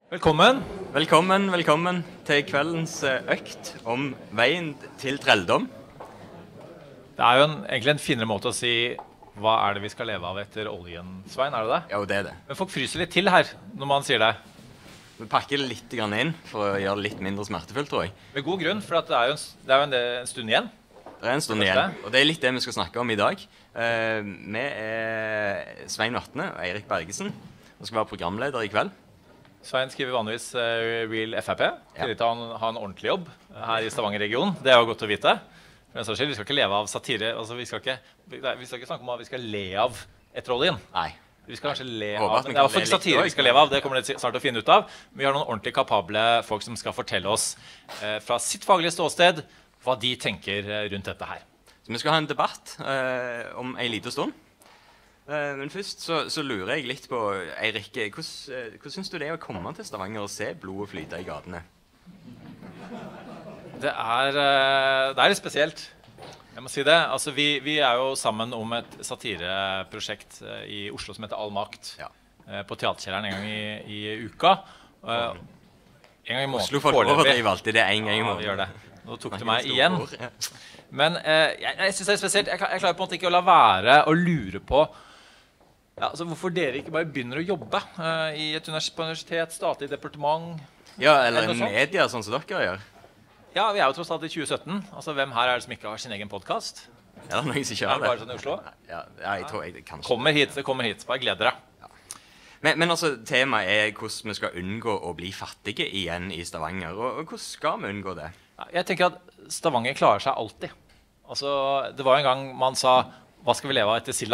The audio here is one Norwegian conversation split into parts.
Velkommen. Velkommen til kveldens økt om veien til trelldom. Det er jo egentlig en finere måte å si hva er det vi skal leve av etter oljen, Svein, er det det? Ja, det er det. Men folk fryser litt til her når man sier det. Vi pakker det litt grann inn for å gjøre det litt mindre smertefullt, tror jeg. Med god grunn, for det er jo en stund igjen. Det er en stund igjen, og det er litt det vi skal snakke om i dag. Vi er Svein Vatne og Eirik Bergesen, og skal være programleder i kveld. Svein skriver vanligvis Real FRP. Til å ha en ordentlig jobb her i Stavanger-regionen. Det er jo godt å vite. Men vi skal ikke leve av satire. Altså, vi skal ikke snakke om hva vi skal le av etter oljen. Nei. Vi skal kanskje le av. Det er i hvert fall ikke satire vi skal leve av. Det kommer det snart å finne ut av. Men vi har noen ordentlig kapable folk som skal fortelle oss fra sitt faglige ståsted hva de tenker rundt dette her. Så vi skal ha en debatt om en liten stund. Men først så lurer jeg litt på, Eirik, hvordan synes du det er å komme til Stavanger og se blodet flyte i gatene? Det er litt spesielt. Jeg må si det. Altså, vi er jo sammen om et satireprosjekt i Oslo som heter All Makt. Ja. På Teaterkjelleren en gang i uka. En gang i måneden. Oslo-folk overdriver alltid det en gang i måneden. Ja, vi gjør det. Nå tok det meg igjen. Men jeg synes det er spesielt. Jeg klarer på en måte ikke å la være å lure på altså, hvorfor dere ikke bare begynner å jobbe på universitet, statlig departement. Ja, eller i media, sånn som dere gjør. Ja, vi er jo tross alt i 2017. Altså, hvem her er det som ikke har sin egen podcast? Ja, det er noen som ikke har det. Er det bare sånn i Oslo? Ja, jeg tror jeg kanskje. Det kommer hit. Bare gled dere. Ja. Men altså, temaet er hvordan vi skal unngå å bli fattige igjen i Stavanger. Og hvordan skal vi unngå det? Jeg tenker at Stavanger klarer seg alltid. Altså, det var en gang man sa, hva skal vi leve av etter Silla?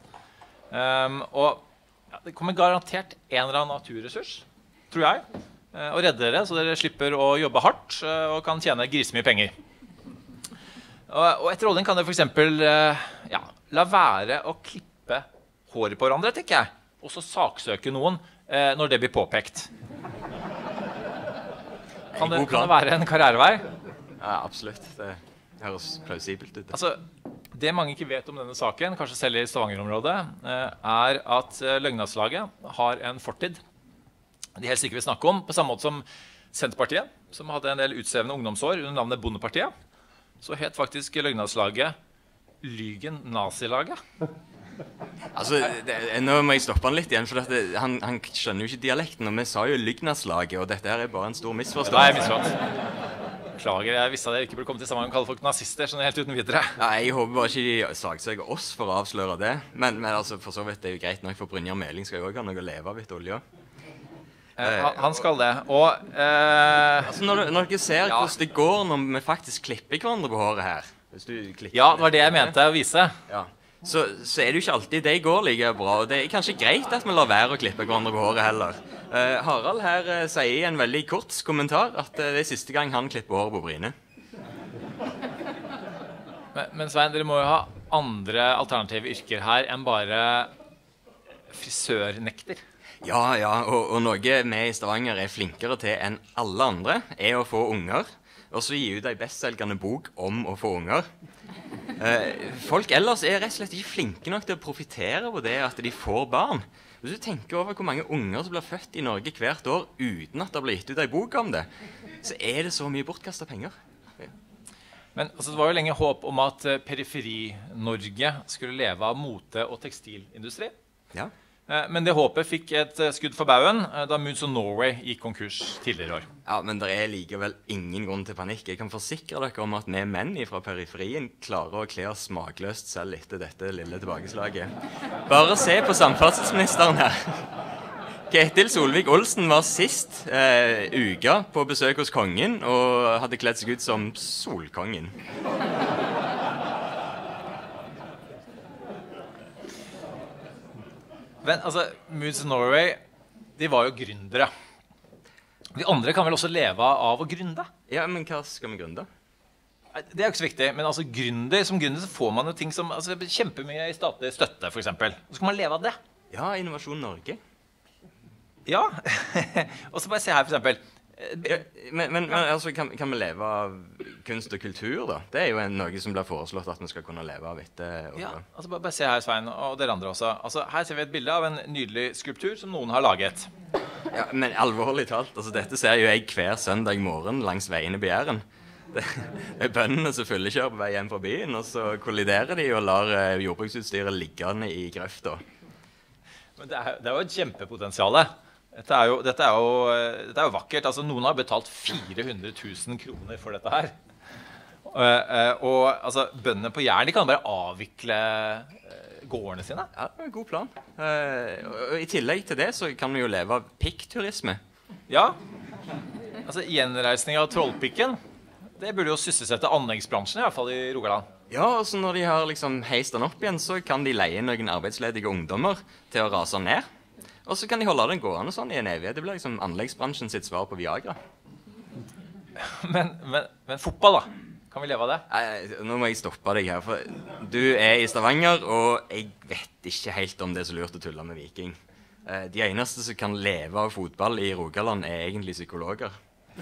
Det kommer garantert en eller annen naturressurs, tror jeg, og redde dere, så dere slipper å jobbe hardt og kan tjene grisemye penger. Og etter oljen kan dere for eksempel la være å klippe håret på hverandre, tenker jeg, og så saksøke noen når det blir påpekt. Kan det være en karrierevei? Ja, absolutt. Det høres plausibelt ut. Altså, det mange ikke vet om denne saken, kanskje selv i Stavanger-området, er at Løgnadslaget har en fortid de helst ikke vil snakke om, på samme måte som Senterpartiet, som hadde en del utsevende ungdomsår under navnet Bondepartiet. Så het faktisk Løgnadslaget Lygen Nazilaget. Altså, nå må jeg stoppe han litt igjen, for han skjønner jo ikke dialekten, og vi sa jo Løgnadslaget, og dette her er bare en stor misforståelse. Nei, misforstått. Beklager, jeg visste at dere ikke burde komme til Stavanger og kalle folk nazister, sånn helt uten videre. Ja, jeg håper bare ikke de saksøker oss for å avsløre det, men altså, for så vidt det er jo greit nok, for Brynjar Meling skal jo også ha noe å leve av etter olja. Han skal det, og altså når dere ser hvordan det går når vi faktisk klipper hverandre på håret her. Ja, det var det jeg mente å vise. Ja. Så er det jo ikke alltid det går like bra, og det er kanskje greit at vi lar være å klippe hverandre på håret heller. Harald her sier i en veldig kort kommentar at det er siste gang han klipper håret på Bryne. Men Svein, dere må jo ha andre alternative yrker her enn bare frisørnekter. Ja, og noe vi i Stavanger er flinkere til enn alle andre er å få unger, og så gi ut en bestselgende bok om å få unger. Folk ellers er rett og slett ikke flinke nok til å profitere på det at de får barn. Hvis du tenker over hvor mange unger som blir født i Norge hvert år uten at det blir gitt ut en bok om det, så er det så mye bortkastet penger. Men altså, det var jo lenge håp om at periferi-Norge skulle leve av mote- og tekstilindustri. Ja. Men det håpet fikk et skudd for bauen da Moods of Norway gikk konkurs tidligere i år. Ja, men det er likevel ingen grunn til panikk. Jeg kan forsikre dere om at vi menn fra periferien klarer å kle oss smakløst selv etter dette lille tilbakeslaget. Bare se på samferdselsministeren her. Ketil Solvik-Olsen var sist uka på besøk hos kongen og hadde kledd seg ut som solkongen. Men altså, Moods of Norway, de var jo gründere. De andre kan vel også leve av å gründe? Ja, men hva skal vi gründe? Det er jo ikke så viktig, men altså som gründer så får man jo ting som kjempemye i statlig støtte, for eksempel. Så skal man leve av det. Ja, Innovasjon Norge. Ja, og så bare se her for eksempel. Men altså, kan vi leve av kunst og kultur da? Det er jo noe som blir foreslått at vi skal kunne leve av etter. Ja, altså bare se her, Svein, og dere andre også. Altså, her ser vi et bilde av en nydelig skulptur som noen har laget. Ja, men alvorlig talt, altså dette ser jo jeg hver søndag morgen langs veiene på Jæren. Det er bøndene som fyllekjører på vei hjem fra byen, og så kolliderer de og lar jordbruksutstyret liggende i grøfta. Men det er jo et kjempepotensiale. Dette er jo vakkert. Altså, noen har betalt 400 000 kroner for dette her. Og altså, bøndene på Jæren, de kan bare avvikle gårdene sine. Ja, det er en god plan. Og i tillegg til det så kan vi jo leve av pikkturisme. Ja. Altså, gjenreisning av Trollpikken, det burde jo sysselsette anleggsbransjen, i hvert fall i Rogaland. Ja, altså når de har liksom heist den opp igjen, så kan de leie noen arbeidsledige ungdommer til å rase ned. Og så kan de holde den gående sånn i en evighet. Det blir liksom anleggsbransjen sitt svar på Viagra. Men fotball da? Kan vi leve av det? Nei, nå må jeg stoppe deg her, for du er i Stavanger, og jeg vet ikke helt om det er så lurt å tulle med Viking. De eneste som kan leve av fotball i Rogaland er egentlig psykologer.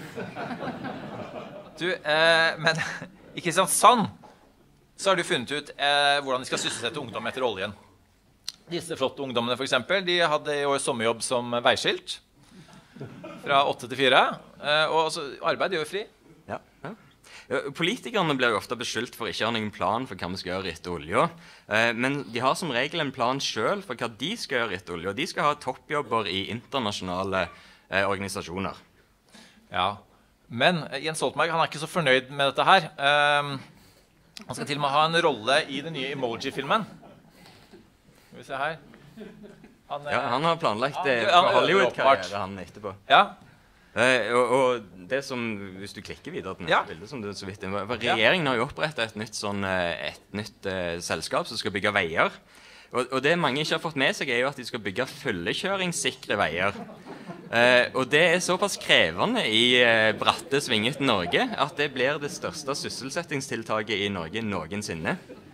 Du, men i Kristiansand så har du funnet ut hvordan de skal sysselsette ungdom etter oljen. Disse flotte ungdommene for eksempel, de hadde i år sommerjobb som veiskilt fra 8 til 4, og altså, arbeid gjør fri. Ja. Politikerne blir jo ofte beskyldt for ikke å ha noen plan for hva vi skal gjøre etter olja. Men de har som regel en plan selv for hva de skal gjøre etter olja. De skal ha toppjobber i internasjonale organisasjoner. Ja, men Jens Stoltenberg, han er ikke så fornøyd med dette her. Han skal til og med ha en rolle i den nye Emoji-filmen. Skal vi se her. Han har planlagt Hollywood-karriere han etterpå. Ja. Og det som, hvis du klikker videre til neste bilde, som du så vidt regjeringen har jo opprettet et nytt selskap som skal bygge veier. Og det mange ikke har fått med seg er jo at de skal bygge fullekjøringssikre veier. Og det er såpass krevende i bratte svingete Norge at det blir det største sysselsettingstiltaket i Norge noensinne.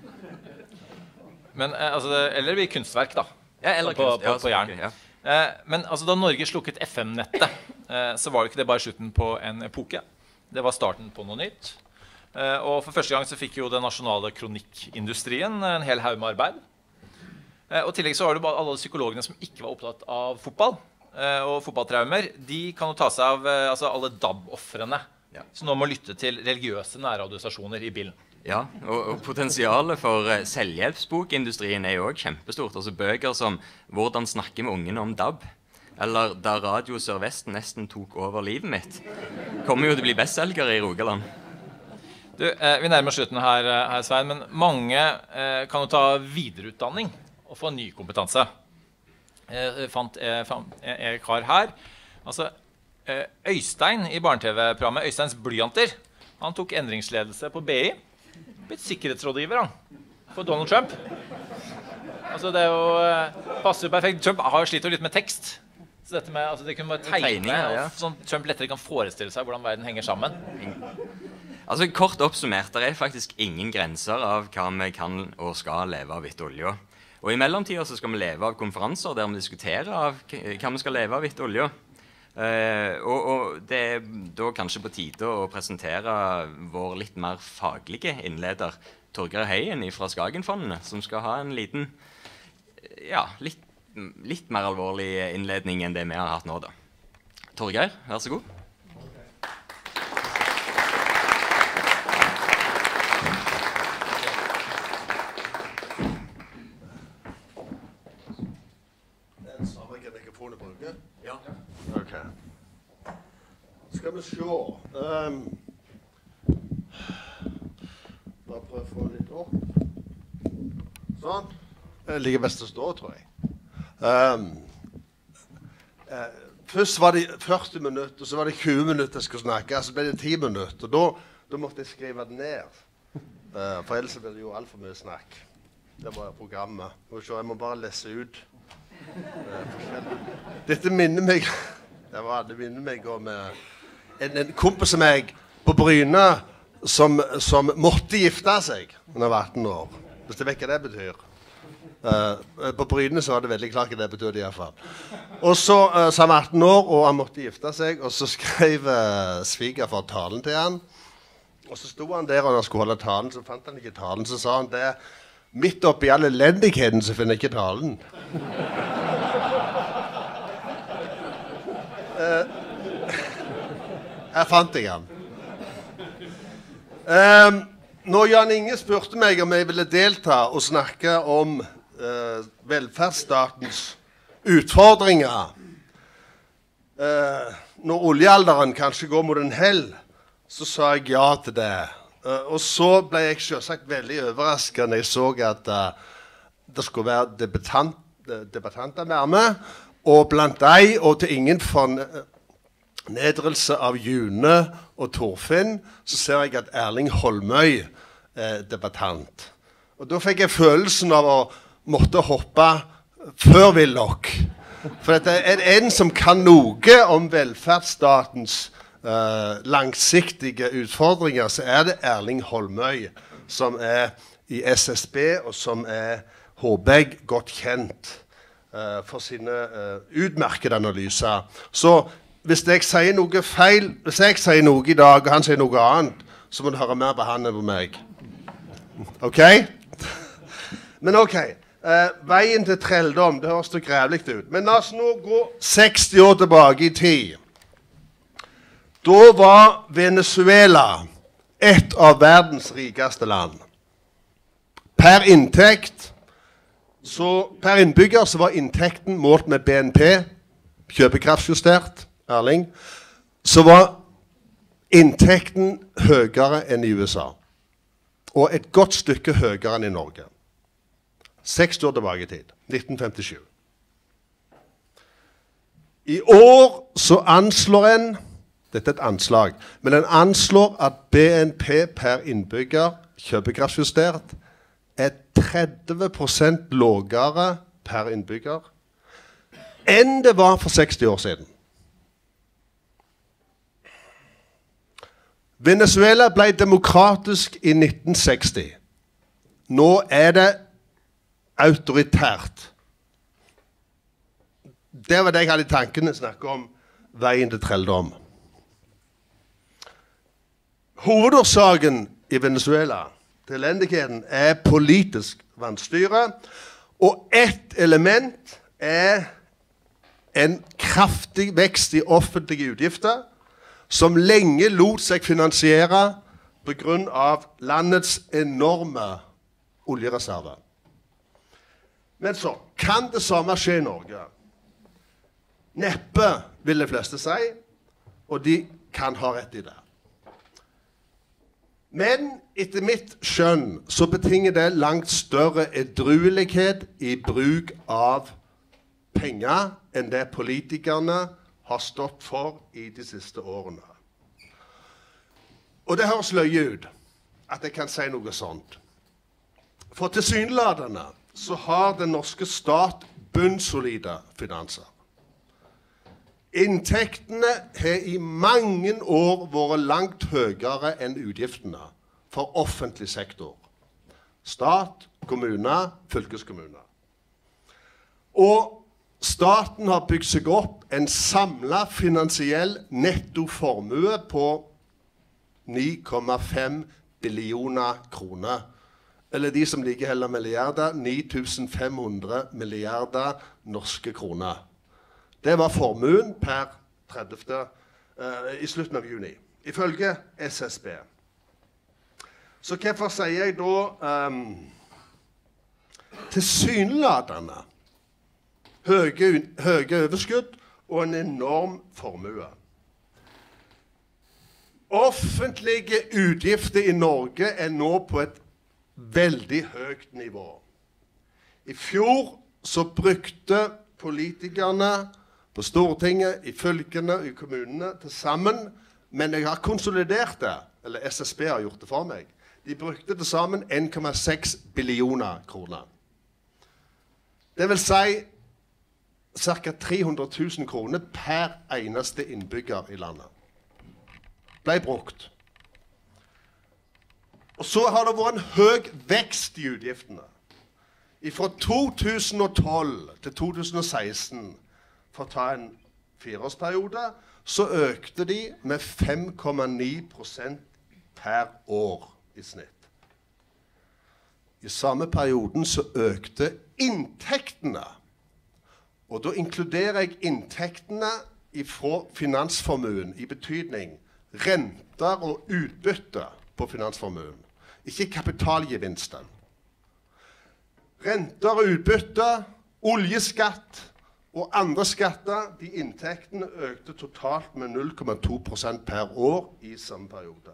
Men altså, eller det blir kunstverk da. Ja, eller kunst, på Jæren. Ja. Men altså, da Norge slukket FM-nettet, så var det ikke det bare slutten på en epoke. Det var starten på noe nytt. Og for første gang så fikk jo den nasjonale kronikkindustrien en hel haug med arbeid. Og i tillegg så var det bare alle psykologene som ikke var opptatt av fotball og fotballtraumer. De kan jo ta seg av altså, alle DAB-offrene, som nå må lytte til religiøse nærradiostasjoner i bilen. Ja, og potensialet for selvhjelpsbokindustrien er jo også kjempestort. Altså bøker som «Hvordan snakke med ungene om DAB?» eller «Da Radio Sør-Vest nesten tok over livet mitt» kommer jo til å bli bestselgere i Rogaland. Du, vi nærmer oss slutten her, Svein, men mange kan jo ta videreutdanning og få ny kompetanse. Jeg fant en kar her. Altså, Øystein i barne-TV-programmet Øysteins Blyanter, han tok endringsledelse på BI. Blitt sikkerhetsrådgiver han, for Donald Trump. Altså det er jo passer jo perfekt. Trump har jo slitt litt med tekst. Så dette med, altså det kunne bare tegne, sånn Trump lettere kan forestille seg hvordan verden henger sammen. Altså kort oppsummert, det er faktisk ingen grenser av hva vi kan og skal leve av etter olja. Og i mellomtiden så skal vi leve av konferanser der vi diskuterer av hva vi skal leve av etter olja. Og det er da kanskje på tide å presentere vår litt mer faglige innleder, Torgeir Heien fra Skagenfondene, som skal ha en liten, litt mer alvorlig innledning enn det vi har hatt nå da. Torgeir, vær så god. Skal vi se. Bare prøve å få litt opp. Sånn. Det ligger best å stå, tror jeg. Først var det 40 minutter, så var det 20 minutter jeg skulle snakke, så ble det 10 minutter. Da måtte jeg skrive det ned. For ellers ble det jo alt for mye snakk. Det var programmet. Jeg må bare lese ut. Dette minner meg om en kompis av meg på Bryne som måtte gifte seg når han var 18 år. Hvis du vet hva det betyr. På Bryne så var det veldig klart hva det betydde i hvert fall. Og så han var 18 år, og han måtte gifte seg, og så skrev svigerfar talen til han. Og så sto han der, og når han skulle holde talen, så fant han ikke talen. Så sa han det, midt oppi all elendigheten så finner jeg ikke talen. Her fant jeg han. Når Jan Inge spurte meg om jeg ville delta og snakke om velferdsstatens utfordringer, når oljealderen kanskje går mot en hell, så sa jeg ja til det. Og så ble jeg selvsagt veldig overrasket når jeg så at det skulle være debattanter med, og blant deg, og til ingen fornedrelse av June og Torfinn, så ser jeg at Erling Holmøy er debattant. Og da fikk jeg følelsen av å måtte hoppe før Willoch. For det er en som kan noe om velferdsstatens langsiktige utfordringer, så er det Erling Holmøy, som er i SSB, og som er, håper jeg, godt kjent for sine utmerkede analyser. Så hvis jeg sier noe feil, hvis jeg sier noe i dag, og han sier noe annet, så må du høre mer på han enn på meg. Ok? Men ok, veien til trelldom, det høres så grævlig ut. Men la oss nå gå 60 år tilbake i tid. Da var Venezuela et av verdens rikeste land. Per innbygger så var inntekten målt med BNP, kjøpekraftsjustert, Erling, så var inntekten høyere enn i USA. Og et godt stykke høyere enn i Norge. 60 år tilbake i tid, 1957. I år så anslår en, dette er et anslag, men en anslår at BNP per innbygger, kjøpekraftsjustert, er 30% lavere per innbygger enn det var for 60 år siden. Venezuela ble demokratisk i 1960. Nå er det autoritært. Det var det jeg hadde i tankene snakke om veien til trelldom. Hovedårsaken i Venezuela til elendigheten er politisk vanstyre, og ett element er en kraftig vekst i offentlige utgifter, som lenge lot seg finansiere på grunn av landets enorme oljereserver. Men så kan det samme skje i Norge. Neppe vil de fleste si, og de kan ha rett i det. Men etter mitt skjønn så betinger det langt større edruelighet i bruk av penger enn det politikerne har stått for i de siste årene. Og det høres løye ut at jeg kan si noe sånt. For tilsynelatende så har den norske stat bunnsolide finanser. Inntektene har i mange år vært langt høyere enn utgiftene for offentlig sektor. Stat, kommuner, fylkeskommuner. Og staten har bygd seg opp en samlet finansiell nettoformue på 9,5 billioner kroner. Eller de som liker heller milliarder, 9.500 milliarder norske kroner. Det var formuen per 30. I slutten av juni, ifølge SSB. Så hvorfor sier jeg da tilsynelatende høye overskudd og en enorm formue? Offentlige utgifter i Norge er nå på et veldig høyt nivå. I fjor så brukte politikerne på Stortinget, i fylkene og i kommunene til sammen, men jeg har konsolidert det, eller SSB har gjort det for meg. De brukte til sammen 1,6 billioner kroner. Det vil si ca. 300 000 kroner per eneste innbygger i landet. Ble brukt. Og så har det vært en høy vekst i utgiftene. Fra 2012 til 2016, for å ta en 4-årsperiode, så økte de med 5,9% per år i snitt. I samme perioden så økte inntektene, og da inkluderer jeg inntektene fra finansformuen i betydning renter og utbytte på finansformuen, ikke kapitalgevinsten. Renter og utbytte, oljeskatt og andre skatter, de inntektene økte totalt med 0,2% per år i samme periode.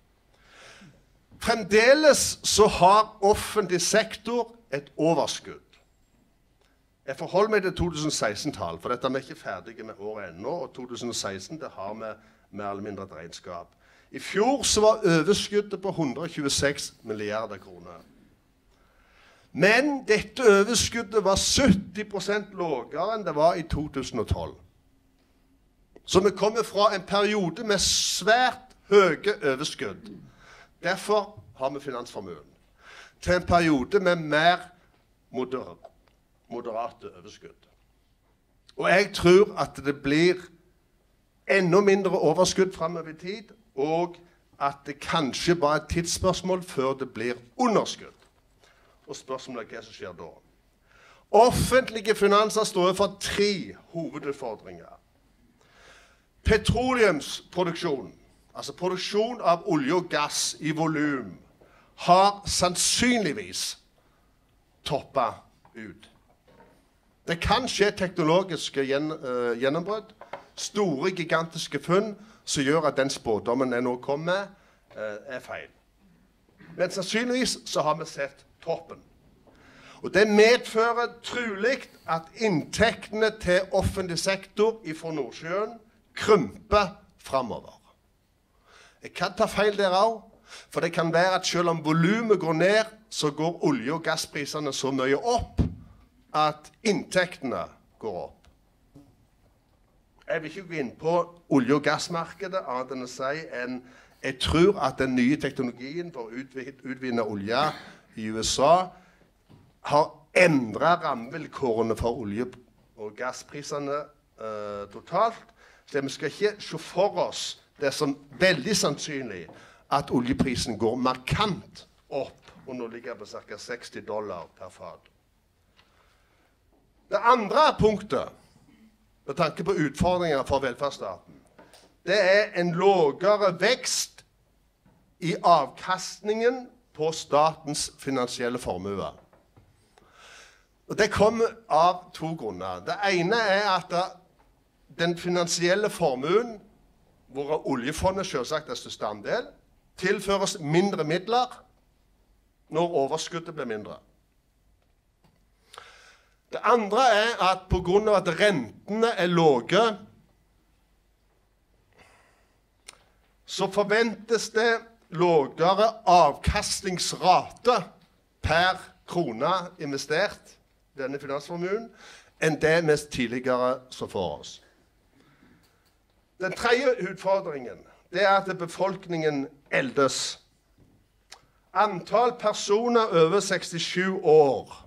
Fremdeles så har offentlig sektor et overskudd. Jeg forholder meg til 2016-tall, for dette er vi ikke ferdige med året ennå, og 2016 det har vi mer eller mindre et regnskap. I fjor så var overskuddet på 126 milliarder kroner. Men dette overskuddet var 70% lavere enn det var i 2012. Så vi kommer fra en periode med svært høye overskudd. Derfor har vi finansformuen. Til en periode med mer moderate overskudd. Og jeg tror at det blir enda mindre overskudd fremover i tid, og at det kanskje bare er et tidsspørsmål før det blir underskudd. Og spørsmålet er hva som skjer da. Offentlige finanser står for 3 hovedutfordringer. Petroleumsproduksjon, altså produksjon av olje og gass i volum, har sannsynligvis toppet ut. Det kan skje teknologiske gjennombrudd, store, gigantiske funn, som gjør at den spådommen jeg nå kom med, er feil. Men sannsynligvis så har vi sett toppen. Og det medfører trolig at inntektene til offentlig sektor fra Nordsjøen krymper fremover. Jeg kan ta feil der også, for det kan være at selv om volumet går ned, så går olje- og gassprisene så mye opp at inntektene går opp. Jeg vil ikke gå inn på olje- og gassmarkedet, annet enn å si jeg tror at den nye teknologien for å utvinne olje i USA har endret rammevilkårene for olje- og gassprisene totalt. Så vi skal ikke se for oss det som veldig sannsynlig at oljeprisen går markant opp, og nå ligger på ca. $60 per fat. Det andre punktet, med tanke på utfordringer for velferdsstaten, det er en lavere vekst i avkastningen på statens finansielle formue. Og det kommer av 2 grunner. Det ene er at den finansielle formuen, hvor oljefondet selvsagt er største andel, tilføres mindre midler når overskuddet blir mindre. Det andre er at på grunn av at rentene er lave, så forventes det lavere avkastningsrate per krone investert i denne finansformuen enn det vi tidligere så for oss. Den tredje utfordringen det er at befolkningen eldes. Antall personer over 67 år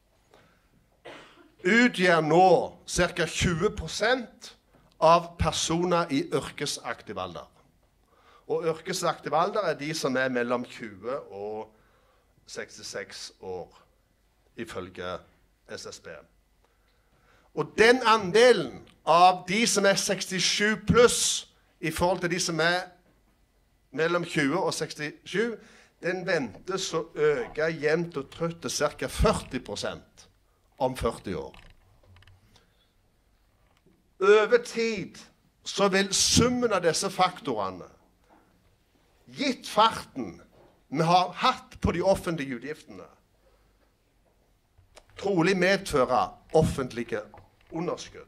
utgjør nå ca. 20% av personer i yrkesaktiv alder. Og yrkesaktiv alder er de som er mellom 20 og 66 år, ifølge SSB. Og den andelen av de som er 67 pluss, i forhold til de som er mellom 20 og 67, den ventes å øke jevnt og trutt til ca. 40% om 40 år. Over tid så vil summen av disse faktorene, gitt farten vi har hatt på de offentlige utgiftene, trolig medføre offentlige underskudd.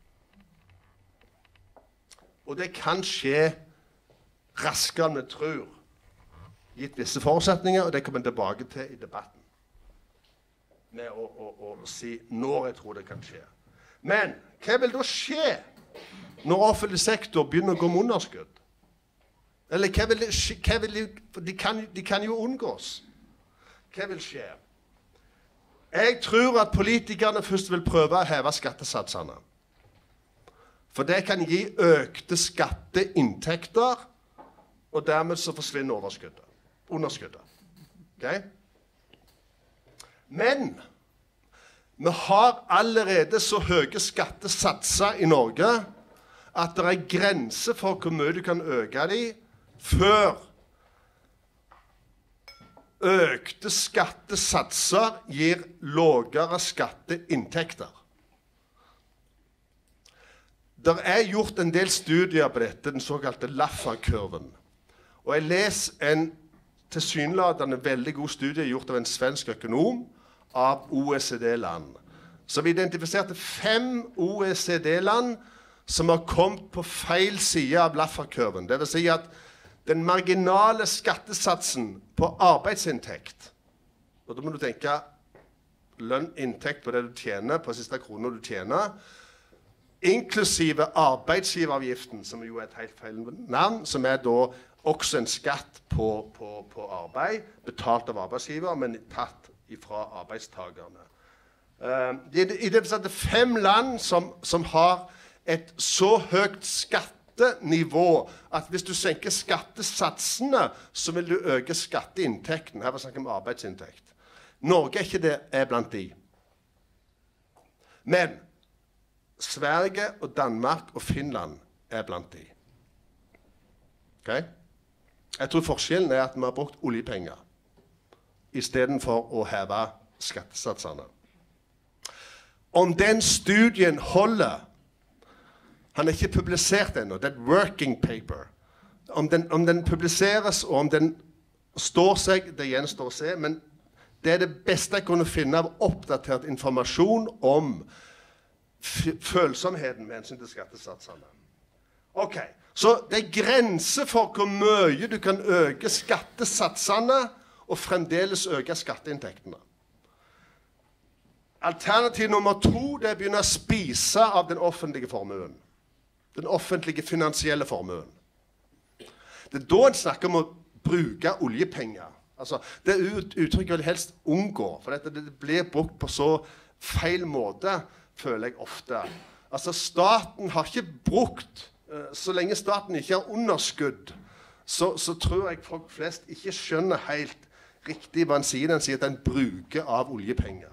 Og det kan skje raskere enn vi tror, gitt visse forutsetninger, og det kommer vi tilbake til i debatten. Med å si når jeg tror det kan skje. Men hva vil da skje når offentlig sektor begynner å gå med underskudd? Eller de kan jo unngås. Hva vil skje? Jeg tror at politikerne først vil prøve å heve skattesatsene. For det kan gi økte skatteinntekter, og dermed så forsvinner underskuddet. Okay? Men vi har allerede så høye skattesatser i Norge at det er grenser for hvor mye du kan øke de før økte skattesatser gir lavere skatteinntekter. Det er gjort en del studier på dette, den såkalte Laffer-kurven. Og jeg leser en tilsynelatende veldig god studie gjort av en svensk økonom av OECD-land, som identifiserte 5 OECD-land som har kommet på feil side av Laffer-kurven. Det vil si at den marginale skattesatsen på arbeidsinntekt, og da må du tenke lønn, inntekt på det du tjener, på siste kroner du tjener, inklusive arbeidsgiveravgiften, som jo er et helt feil navn, som er da også en skatt på arbeid, betalt av arbeidsgiver, men tatt fra arbeidstakerne. Det er 5 land som har et så høyt skattenivå at hvis du senker skattesatsene, så vil du øke skatteinntekten. Her var snakk om arbeidsinntekt. Norge er ikke det, er blant de. Men Sverige og Danmark og Finland er blant de. Ok? Jeg tror forskjellen er at vi har brukt oljepenger i stedet for å heve skattesatsene. Om den studien holder, han er ikke publisert ennå, det er et working paper. Om den publiseres og om den står seg, det gjenstår å se, men det er det beste jeg kunne finne av oppdatert informasjon om følsomheten med hensyn til skattesatsene. Ok, så det er grenser for hvor mye du kan øke skattesatsene og fremdeles øke skatteinntektene. Alternativ nummer 2, det er å begynne å spise av den offentlige formuen. Den offentlige finansielle formuen. Det er da en snakker om å bruke oljepenger. Altså, det uttrykket vil helst unngå, for det blir brukt på så feil måte, føler jeg ofte. Altså, staten har ikke brukt, så lenge staten ikke har underskudd, så tror jeg folk flest ikke skjønner helt riktig hva han sier. Den sier at den bruker av oljepenger.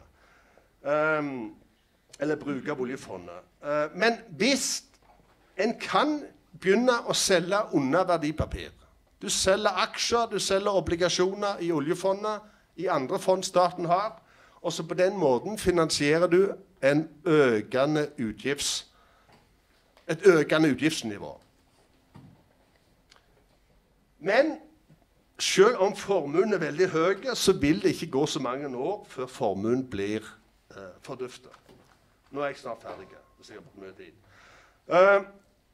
Eller bruker av oljefondet. Men hvis en kan begynne å selge under verdipapir, du selger aksjer, du selger obligasjoner i oljefondet, i andre fond staten har, og så på den måten finansierer du et økende utgiftsnivå. Men selv om formuen er veldig høy, så vil det ikke gå så mange år før formuen blir forduftet. Nå er jeg snart ferdig, hvis jeg har brukt mye tid.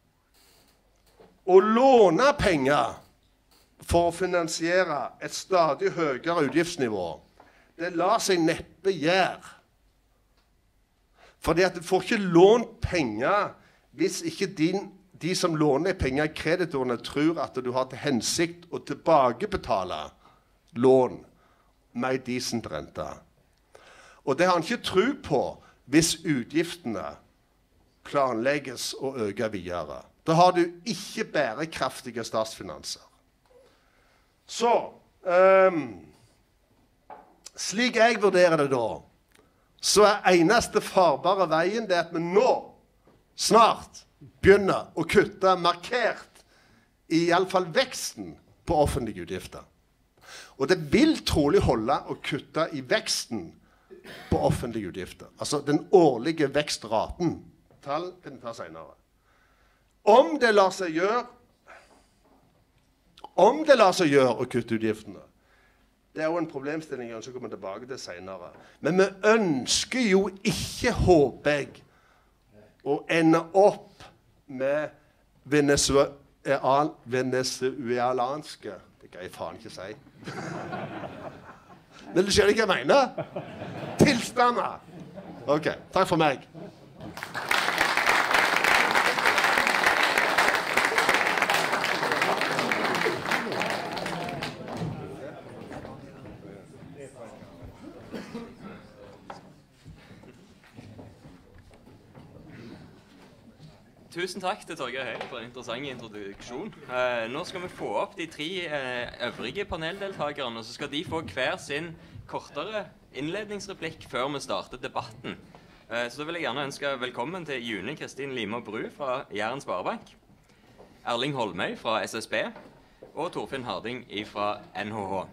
Å låne penger for å finansiere et stadig høyere utgiftsnivå, det lar seg neppe gjøre. Fordi at du får ikke lånt penger hvis ikke de som låner penger, kreditorene, tror at du har til hensikt å tilbakebetale lån med en decent rente. Og det har han ikke tro på hvis utgiftene planlegges å øke videre. Da har du ikke bærekraftige statsfinanser. Så, slik jeg vurderer det da, så er eneste farbare veien det at vi nå snart begynner å kutte markert i alle fall veksten på offentlige utgifter. Og det vil trolig holde å kutte i veksten på offentlige utgifter. Altså den årlige vekstraten. Tall kan vi ta senere. Om det lar seg gjøre å kutte utgiftene, det er jo en problemstilling jeg ønsker å komme tilbake til senere. Men vi ønsker jo ikke, håper jeg, å ende opp med venezuelanske, det kan jeg faen ikke si. Men du skjønner ikke hva jeg mener? Tilstander. Ok, takk for meg. Tusen takk til Torgeir Høeg for en interessant introduksjon. Nå skal vi få opp de 3 øvrige paneldeltakerne, og så skal de få hver sin kortere innledningsreplikk før vi starter debatten. Så da vil jeg gjerne ønske velkommen til June Kristin Lima Bru fra Jæren Sparebank, Erling Holmøy fra SSB og Torfinn Harding fra NHH.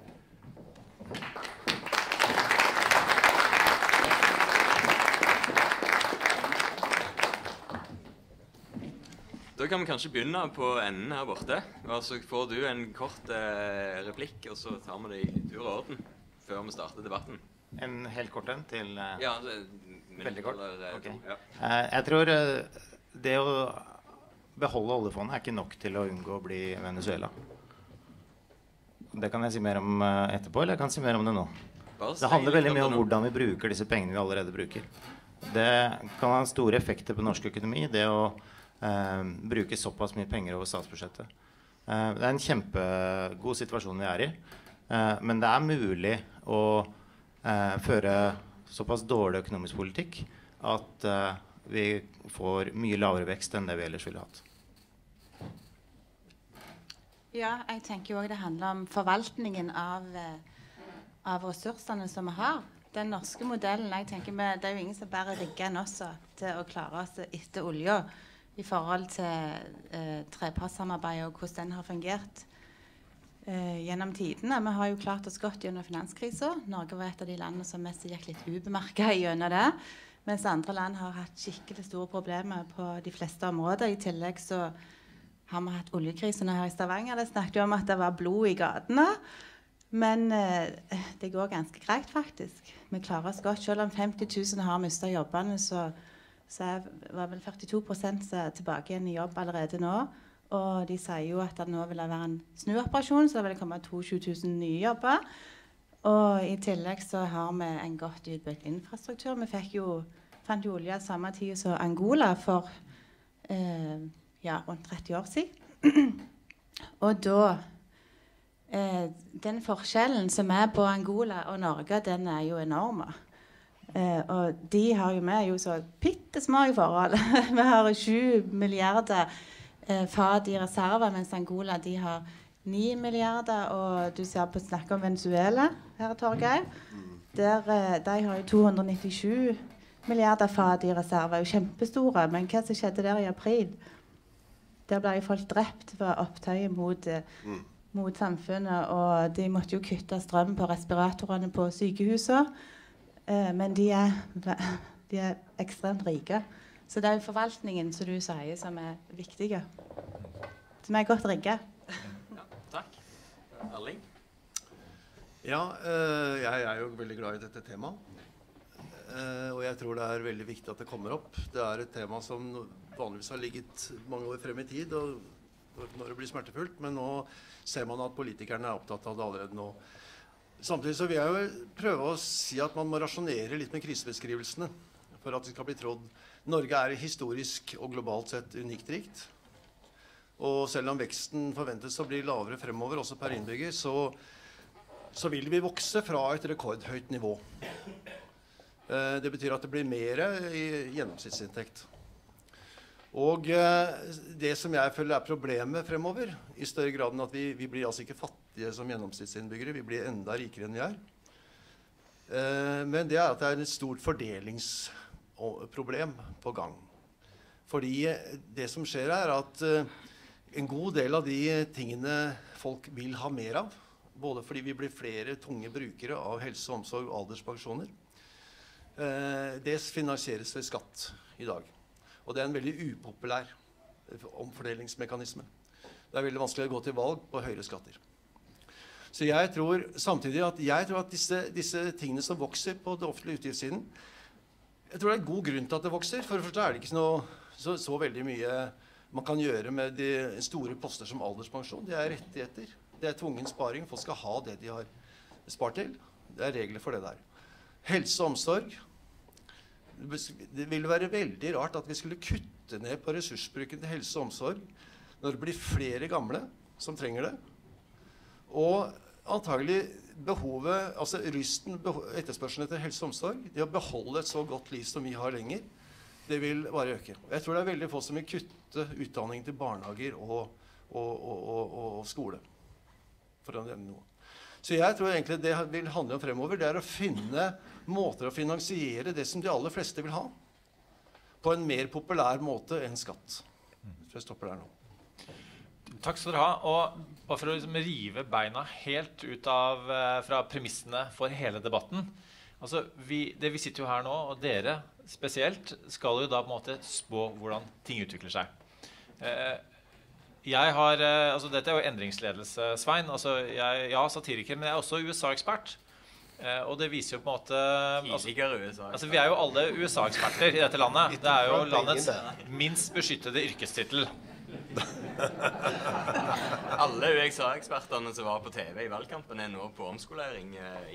Da kan vi kanskje begynne på enden her borte, og så får du en kort replikk, og så tar vi det i tur og orden før vi starter debatten. En helt kort en til... Ja, veldig kort. Okay. Ja. Jeg tror det å beholde oljefondet ikke nok til å unngå å bli Venezuela. Det kan jeg si mer om etterpå, eller jeg kan si mer om det nå. Det handler veldig mye om hvordan vi bruker disse pengene vi allerede bruker. Det kan ha store effekter på norsk økonomi, det å bruke såpass mye penger over statsbudsjettet. Det en kjempegod situasjon vi i, men det mulig å føre såpass dårlig økonomisk politikk at vi får mye lavere vekst enn det vi ellers ville hatt. Ja, jeg tenker jo også det handler om forvaltningen av ressursene som vi har. Den norske modellen, jeg tenker det jo ingen som bare rigger enn oss til å klare oss etter olja i forhold til trepartssamarbeid og hvordan den har fungert gjennom tidene. Vi har jo klart oss godt gjennom finanskrisen. Norge var et av de landene som mest gikk litt ubemerket gjennom det, mens andre land har hatt skikkelig store problemer på de fleste områder. I tillegg så har vi hatt oljekrisene her i Stavanger. Det snakket jo om at det var blod i gatene, men det går ganske greit faktisk. Vi klarer oss godt, selv om 50 000 har mistet jobbene, så var vel 42% tilbake igjen i jobb allerede nå. Og de sier jo at det nå vil være en snuoperasjon, så det vil komme 22 000 nye jobber. Og i tillegg så har vi en godt utbygd infrastruktur. Vi fant jo olje samme tid som Angola for rundt 30 år siden. Og da den forskjellen som på Angola og Norge, den jo enorme. Og de har jo med så pittesmå i forhold. Vi har 7 milliarder fat i reserver, mens Angola de har 9 milliarder, og du ser på snakke om Venezuela her, Torgeir. De har jo 297 milliarder fat i reserver, jo kjempestore, men hva som skjedde der i april? Der ble jo folk drept for opptøyer mot samfunnet, og de måtte jo kutte strøm på respiratorene på sykehuset. Men de ekstremt rike. Så det jo forvaltningen, som du sier, som viktige. Som godt rigget. Ja, takk. Erling? Ja, jeg jo veldig glad i dette temaet. Og jeg tror det veldig viktig at det kommer opp. Det et tema som vanligvis har ligget mange år frem i tid, og når det blir smertefullt, men nå ser man at politikerne opptatt av det allerede nå. Samtidig så vil jeg jo prøve å si at man må rasjonere litt med krisebeskrivelsene for at det skal bli trodd. Norge historisk og globalt sett unikt rikt. Og selv om veksten forventes å bli lavere fremover, også per innbygger, så vil vi vokse fra et rekordhøyt nivå. Det betyr at det blir mer i gjennomsnittsinntekt. Og det som jeg føler problemet fremover, i større grad enn at vi blir altså ikke fattige som gjennomsnittsinnbyggere, vi blir enda rikere enn vi men det at det et stort fordelingsproblem på gang. Fordi det som skjer at en god del av de tingene folk vil ha mer av, både fordi vi blir flere tunge brukere av helse, omsorg og alderspensjoner, det finansieres ved skatt i dag. Og det en veldig upopulær omfordelingsmekanisme. Det veldig vanskelig å gå til valg på høyere skatter. Så jeg tror samtidig at disse tingene som vokser på det offentlige utgiftssiden, jeg tror det god grunn til at det vokser. For det første det ikke så veldig mye man kan gjøre med de store poster som alderspensjon. Det rettigheter. Det tvungen sparing. Folk skal ha det de har spart til. Det regler for det der. Helse og omsorg. Det ville være veldig rart at vi skulle kutte ned på ressursbruken til helse og omsorg når det blir flere gamle som trenger det. Og antagelig behovet, altså etterspørselen etter helse og omsorg, det å beholde et så godt liv som vi har lenger, det vil bare øke. Jeg tror det veldig få som vil kutte utdanning til barnehager og skole, for å nevne noe. Så jeg tror egentlig det vil handle om fremover, det å finne måter å finansiere det som de aller fleste vil ha. på en mer populær måte enn skatt. Så jeg stopper der nå. Takk skal dere ha. Og bare for å liksom rive beina helt ut av fra premissene for hele debatten. Altså, vi sitter jo her nå, og dere spesielt skal jo da på en måte spå hvordan ting utvikler seg. Altså dette er jo endringsledelse, Svein. Altså, ja, satiriker, men jeg er også USA-ekspert. Og det viser jo på en måte altså, vi er jo alle USA-eksperter i dette landet. Det er jo landets minst beskyttede yrkestittel. Alle USA-ekspertene som var på TV i valgkampen er nå på omskolering.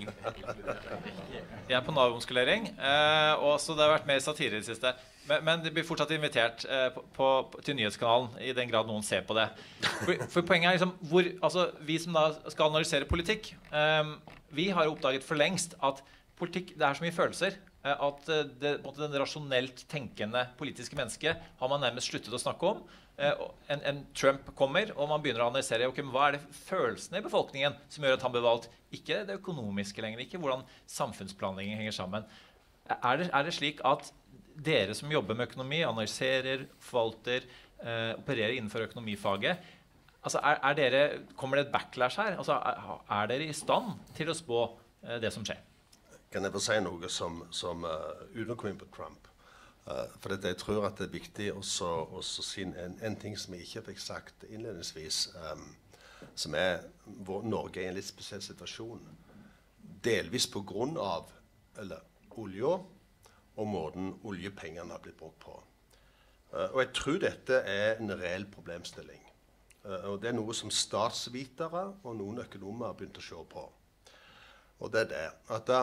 Jeg er på Nav-omskolering, og så det har vært mer satire i det siste. Men det blir fortsatt invitert til nyhetskanalen i den grad noen ser på det. For poenget er liksom altså, vi som da skal analysere politikk, vi har oppdaget for lengst at politikk, det er så mye følelser at den rasjonelt tenkende politiske mennesket har man nærmest sluttet å snakke om. En Trump kommer, og man begynner å analysere okay, hva er det følelsene i befolkningen som gjør at han blir valgt. Ikke det økonomiske lenger, ikke hvordan samfunnsplanlegging henger sammen. Er det slik at dere som jobber med økonomi, analyserer, forvalter, opererer innenfor økonomifaget, altså kommer det et backlash her? Altså, er dere i stand til å spå det som skjer? Kan jeg få si noe som uten å komme inn på Trump? For jeg tror at det er viktig å si en ting som jeg ikke fikk sagt innledningsvis, som Norge er i en litt spesiell situasjon. Delvis på grunn av olja og måten oljepengene har blitt brukt på. Og jeg tror dette er en reell problemstilling. Og det er noe som statsvitere og noen økonomer har begynt å se på. Og det er det at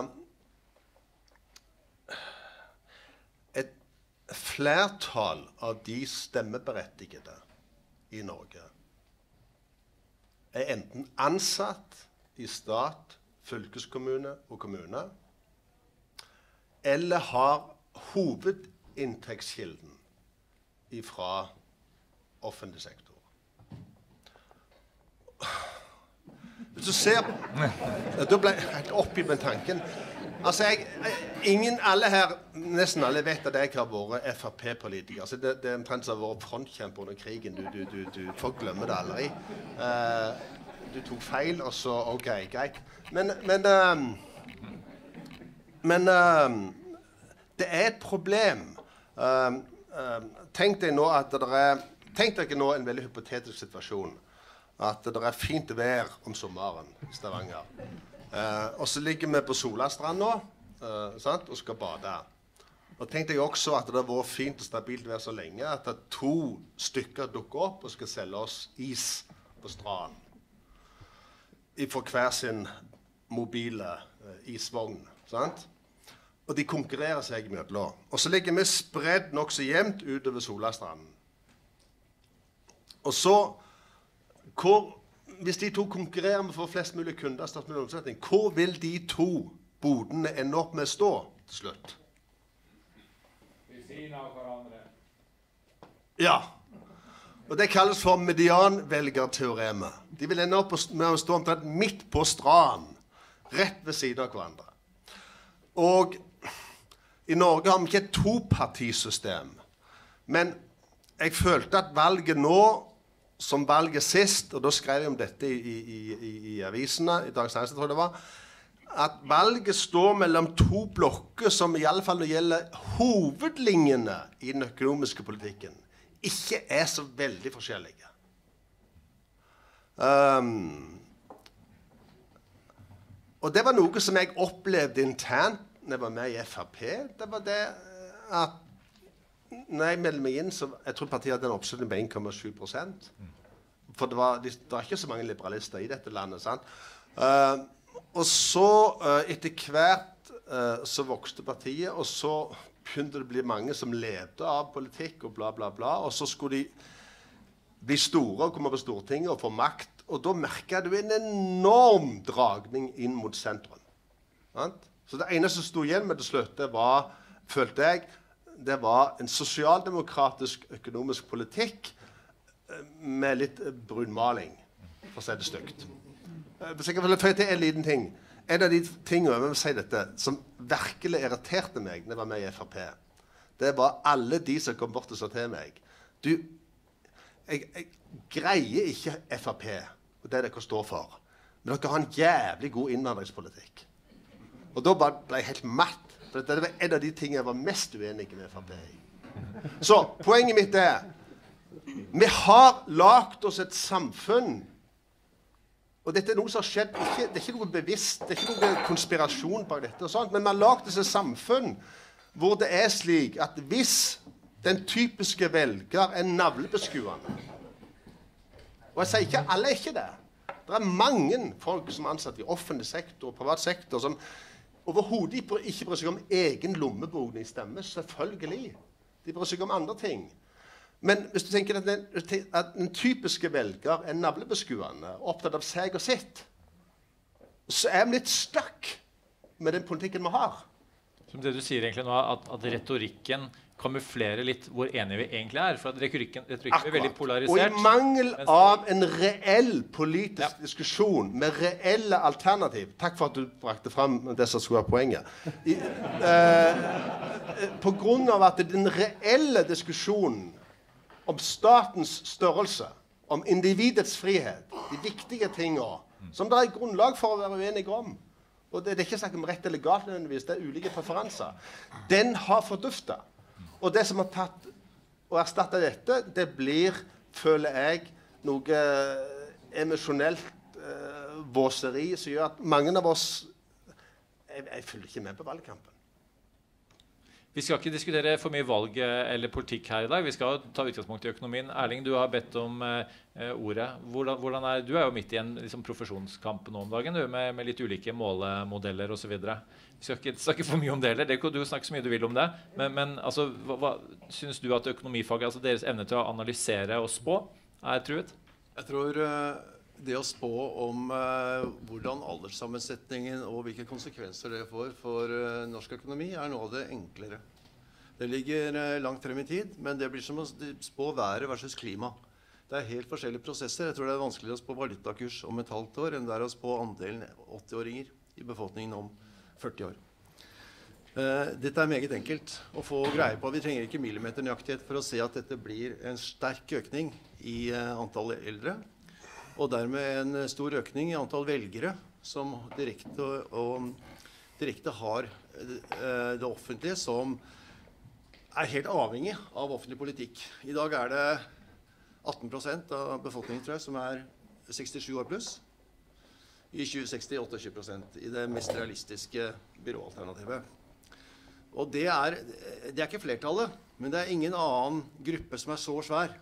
et flertall av de stemmeberettigede i Norge er enten ansatt i stat, fylkeskommune og kommune, eller har hovedinntektskilden fra offentlig sektor. Hvis du ser da ble jeg helt oppi med tanken. Altså, nesten alle vet at jeg har vært FrP-politiker. Altså, det er omtrent som å ha vært frontkjemper under krigen. Folk glemmer det aldri. Du tok feil, og så ok, greit. Men det er et problem. Tenk deg nå en veldig hypotetisk situasjon. At det er fint vær om sommeren i Stavanger. Og så ligger vi på Solastranda og skal bade. Og tenkte jeg også at det har vært fint og stabilt vær så lenge at det 2 stykker dukker opp og skal selge oss is på stranden. For hver sin mobile isvogn. Sant? Og de konkurrerer seg imellom. Og så ligger vi spredd nok så jevnt utover Solastranden. Og så hvis de 2 konkurrerer med å få flest mulig kunder, hvor vil de 2 bodene ende opp med å stå til slutt? Ved siden av hverandre. Ja. Og det kalles for medianvelgerteoremet. De vil ende opp med å stå omtrent midt på stranden, rett ved siden av hverandre. Og i Norge har vi ikke et 2-partisystem. Men jeg følte at valget nå som valget sist, og da skrev jeg om dette i avisene, i Dagens Næringsliv tror jeg det var, at valget står mellom 2 blokker som i alle fall når det gjelder hovedlinjene i den økonomiske politikken, ikke er så veldig forskjellige. Og det var noe som jeg opplevde internt når jeg var med i FrP. Det var det at når jeg meldte meg inn, så jeg tror partiet hadde en oppslutning på 1,7%. For det er ikke så mange liberalister i dette landet, sant? Og så etter hvert så vokste partiet, og så begynte det å bli mange som levde av politikk og bla bla bla, og så skulle de bli store og komme på Stortinget og få makt, og da merket du en enorm dragning inn mot sentrum. Sant? Så det eneste som stod igjen med det slutt, det var, følte jeg, det var en sosialdemokratisk økonomisk politikk med litt brunmaling, for å si det stygt. Hvis jeg kan få til en liten ting. En av de tingene, jeg må si dette, som virkelig irriterte meg når jeg var med i FrP, det var alle de som kom bort og sa til meg, jeg greier ikke FrP, og det dere står for, men dere har en jævlig god innvandringspolitikk. Og da ble jeg helt matt, for det var en av de tingene jeg var mest uenig med FrP i. Så poenget mitt vi har lagt oss et samfunn, og dette noe som har skjedd, det ikke noe bevisst, det ikke noe konspirasjon bak dette og sånt, men vi har lagt oss et samfunn hvor det slik at hvis den typiske velger navlebeskuende, og jeg sier ikke, alle ikke det, det mange folk som er ansatt i offentlig sektor og privat sektor som overhodet ikke bryr seg om egen lommebok når de stemmer, selvfølgelig. De bryr seg om andre ting. Men hvis du tenker at den typiske velger navlebeskuende, opptatt av seg og sitt, så vi litt stuck med den politikken vi har. Som det du sier egentlig nå, at retorikken kamuflerer litt hvor enige vi egentlig for at retorikken er veldig polarisert. Og i mangel av en reell politisk diskusjon med reelle alternativ, takk for at du brakte frem det som skulle være poenget, på grunn av at den reelle diskusjonen om statens størrelse, om individets frihet, de viktige tingene, som det grunnlag for å være uenige om, og det ikke snakk om rett eller galt nødvendigvis, det ulike preferanser, den har forduftet. Og det som har tatt og erstattet dette, det blir, føler jeg, noe emosjonelt våseri som gjør at mange av oss jeg følger ikke med på valgkampen. Vi skal ikke diskutere for mye valg eller politikk her i dag. Vi skal ta utgangspunkt i økonomien. Erling, du har bedt om ordet. Hvordan du jo midt i en liksom, profesjonskamp nå om dagen, med litt ulike målemodeller og så videre. Vi skal ikke snakke for mye om det, eller du snakker så mye du vil om det. Men altså, hva synes du at økonomifaget, altså deres evne til å analysere og spå, truet? Jeg tror det å spå om hvordan alderssammensetningen og hvilke konsekvenser det får for norsk økonomi noe av det enklere. Det ligger langt frem i tid, men det blir som å spå været versus klima. Det helt forskjellige prosesser. Jeg tror det vanskeligere å spå valutakurs om et halvt år enn det å spå andelen 80-åringer i befolkningen om 40 år. Dette meget enkelt å få greie på. Vi trenger ikke millimeternøyaktighet for å se at dette blir en sterk økning i antallet eldre, og dermed en stor økning i antall velgere som direkte har det offentlige som helt avhengig av offentlig politikk. I dag det 18% av befolkningen, tror jeg, som 67 år pluss. I 2060 28% i det mest realistiske byråalternativet. Og det ikke flertallet, men det ingen annen gruppe som så svær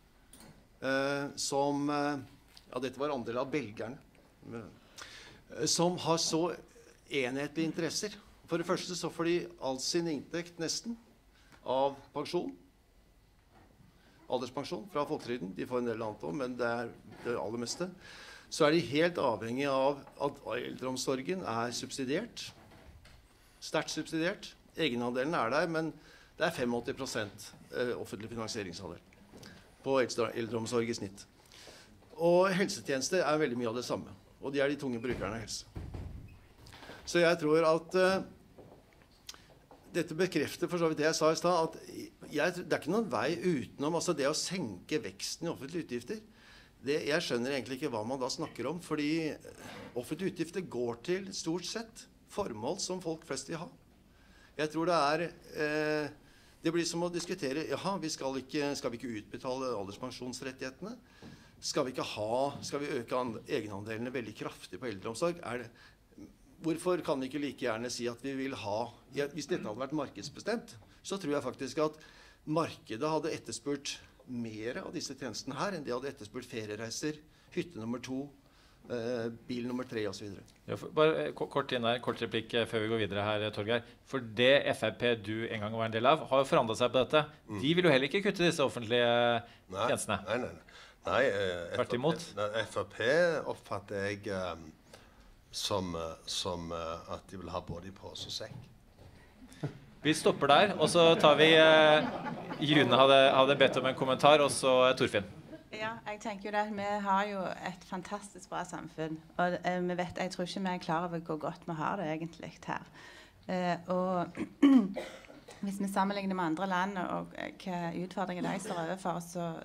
som dette var andel av belgerne, som har så enhetlige interesser. For det første så får de all sin inntekt nesten av pensjon, alderspensjon fra folketrygden. De får en del annet også, men det det aller meste. Så de helt avhengig av at eldreomsorgen subsidiert, sterkt subsidiert. Egenandelen der, men det 85% offentlig finansieringsandel på eldreomsorg i snitt. Og helsetjenester veldig mye av det samme. Og de de tunge brukerne av helse. Så jeg tror at dette bekrefter for så vidt det jeg sa i sted, at det ikke noen vei utenom altså det å senke veksten i offentlige utgifter. Jeg skjønner egentlig ikke hva man da snakker om, fordi offentlige utgifter går til stort sett formål som folk flest vil ha. Jeg tror det blir som å diskutere, skal vi ikke utbetale alderspensjonsrettighetene? Skal vi øke egenandelene veldig kraftig på eldreomsorg? Hvorfor kan vi ikke like gjerne si at vi vil ha, hvis dette hadde vært markedsbestemt, så tror jeg faktisk at markedet hadde etterspurt mer av disse tjenestene her, enn de hadde etterspurt feriereiser, hytte nummer 2, bil nummer 3 og så videre. Ja, bare kort inn her, kort replikk før vi går videre her, Torgeir. For det FrP du en gang var en del av, har jo forandret seg på dette. De vil jo heller ikke kutte disse offentlige tjenestene. Nei, tvert imot. FrP oppfatter jeg som at de vil ha både i pose og sekk. Vi stopper der, og så tar vi June hadde bedt om en kommentar, og så Torfinn. Ja, jeg tenker jo det. Vi har jo et fantastisk bra samfunn, og jeg tror ikke vi klar over hvor godt vi har det egentlig her. Og hvis vi sammenligner med andre land og hva utfordringer de står overfor,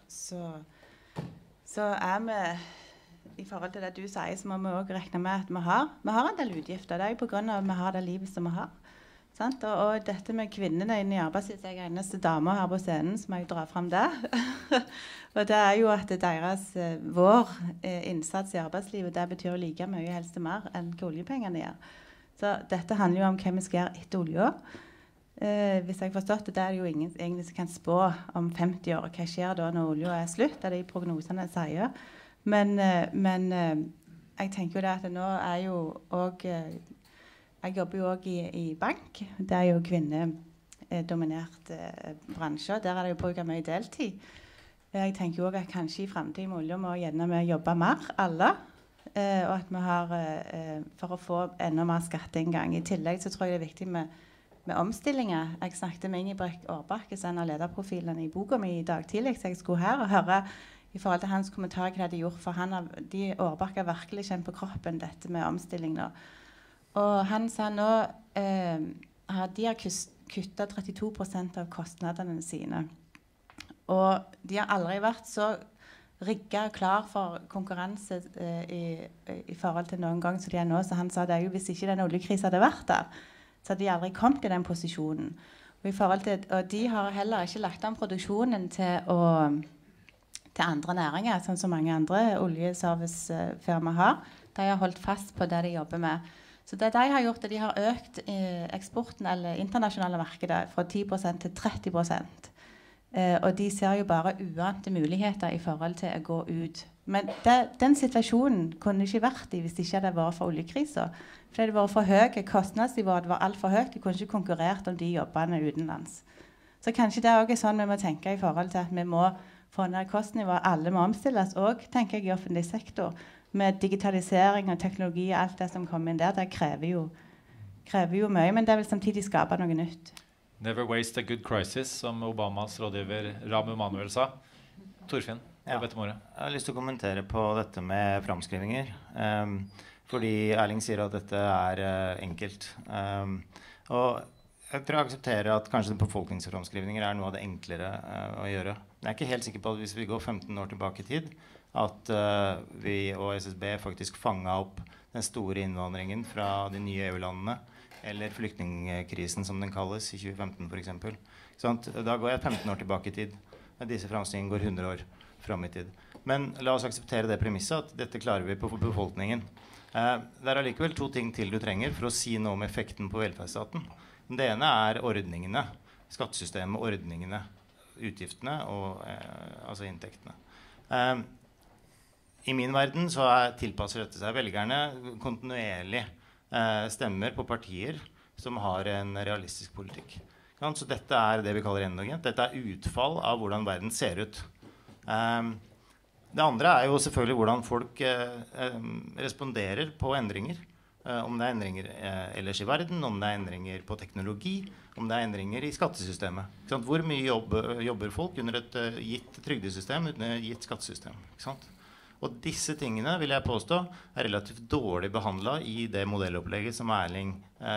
så vi i forhold til det du sier, så må vi også regne med at vi har en del utgifter. Det jo på grunn av at vi har det livet som vi har. Sant? Og dette med kvinnene inn i arbeidslivet, jeg eneste dame her på scenen, så må jeg dra frem det. Og det jo at vår innsats i arbeidslivet, det betyr jo like mye, helst mer, enn hva oljepengene gjør. Så dette handler jo om hva vi skal gjøre etter olja. Hvis jeg har forstått det, det jo ingen egentlig som kan spå om 50 år. Hva skjer da når olja slutt? Det de prognosene sier. Men jeg tenker jo det at nå jo også... Jeg jobber jo også i bank. Det jo kvinnedominert bransje. Der det jo bruk av mye deltid. Jeg tenker jo også at kanskje i fremtiden olja må gjerne vi jobbe mer, alle. Og at vi har, for å få enda mer skatteinngang. I tillegg så tror jeg det viktig med omstillinger. Jeg snakket med Ingebrigt Årbakke, en av lederprofilene i boka mi i dag tidlig, så jeg skulle her og høre i forhold til hans kommentar hva de gjort, for Årbakke har virkelig kjent på kroppen dette med omstilling nå. Og han sa nå de har kuttet 32% av kostnadene sine. Og de har aldri vært så rigget og klar for konkurranse i forhold til noen gang som de nå. Så han sa det jo hvis ikke den oljekrisen hadde vært der, så hadde de aldri kommet i den posisjonen. Og de har heller ikke lagt om produksjonen til andre næringer, sånn som mange andre oljeservicefirmaer har. De har holdt fast på det de jobber med. Så det de har gjort, de har økt eksporten eller internasjonale markedet fra 10% til 30%. Og de ser jo bare uante muligheter i forhold til å gå ut. Men den situasjonen kunne ikke vært i hvis ikke det var for oljekrisen. For det var for høye kostnadsnivået, det var alt for høyt. De kunne ikke konkurrert om de jobbene utenlands. Så kanskje det også sånn vi må tenke i forhold til at vi må få ned kostnivået. Alle må omstilles, og tenker jeg i offentlig sektor. Med digitalisering og teknologi og alt det som kommer inn der, det krever jo mye, men det vil samtidig skape noe nytt. Never waste a good crisis, som Obamas rådgiver Rahm Emanuel sa. Torfinn, jeg har lyst til å kommentere på dette med framskrivinger. Fordi Erling sier at dette enkelt. Og jeg tror jeg aksepterer at kanskje befolkningsframskrivninger noe av det enklere å gjøre. Jeg ikke helt sikker på at hvis vi går 15 år tilbake i tid, at vi og SSB faktisk fanget opp den store innvandringen fra de nye EU-landene, eller flyktningkrisen som den kalles i 2015 for eksempel. Sånn, da går jeg 15 år tilbake i tid. Disse framskrivningene går 100 år frem i tid. Men la oss akseptere det premisset at dette klarer vi på befolkningen. Det allikevel to ting til du trenger for å si noe om effekten på velferdsstaten. Det ene ordningene, skattesystemet, ordningene, utgiftene og altså inntektene. I min verden så tilpasser dette seg velgerne kontinuerlig stemmer på partier som har en realistisk politikk. Så dette det vi kaller endogent. Dette utfall av hvordan verden ser ut. Det andre jo selvfølgelig hvordan folk responderer på endringer. Om det endringer ellers i verden, om det endringer på teknologi, om det endringer i skattesystemet. Hvor mye jobber folk under et gitt trygdesystem, under et gitt skattesystem. Ikke sant? Og disse tingene vil jeg påstå relativt dårlig behandlet i det modellopplegget som Erling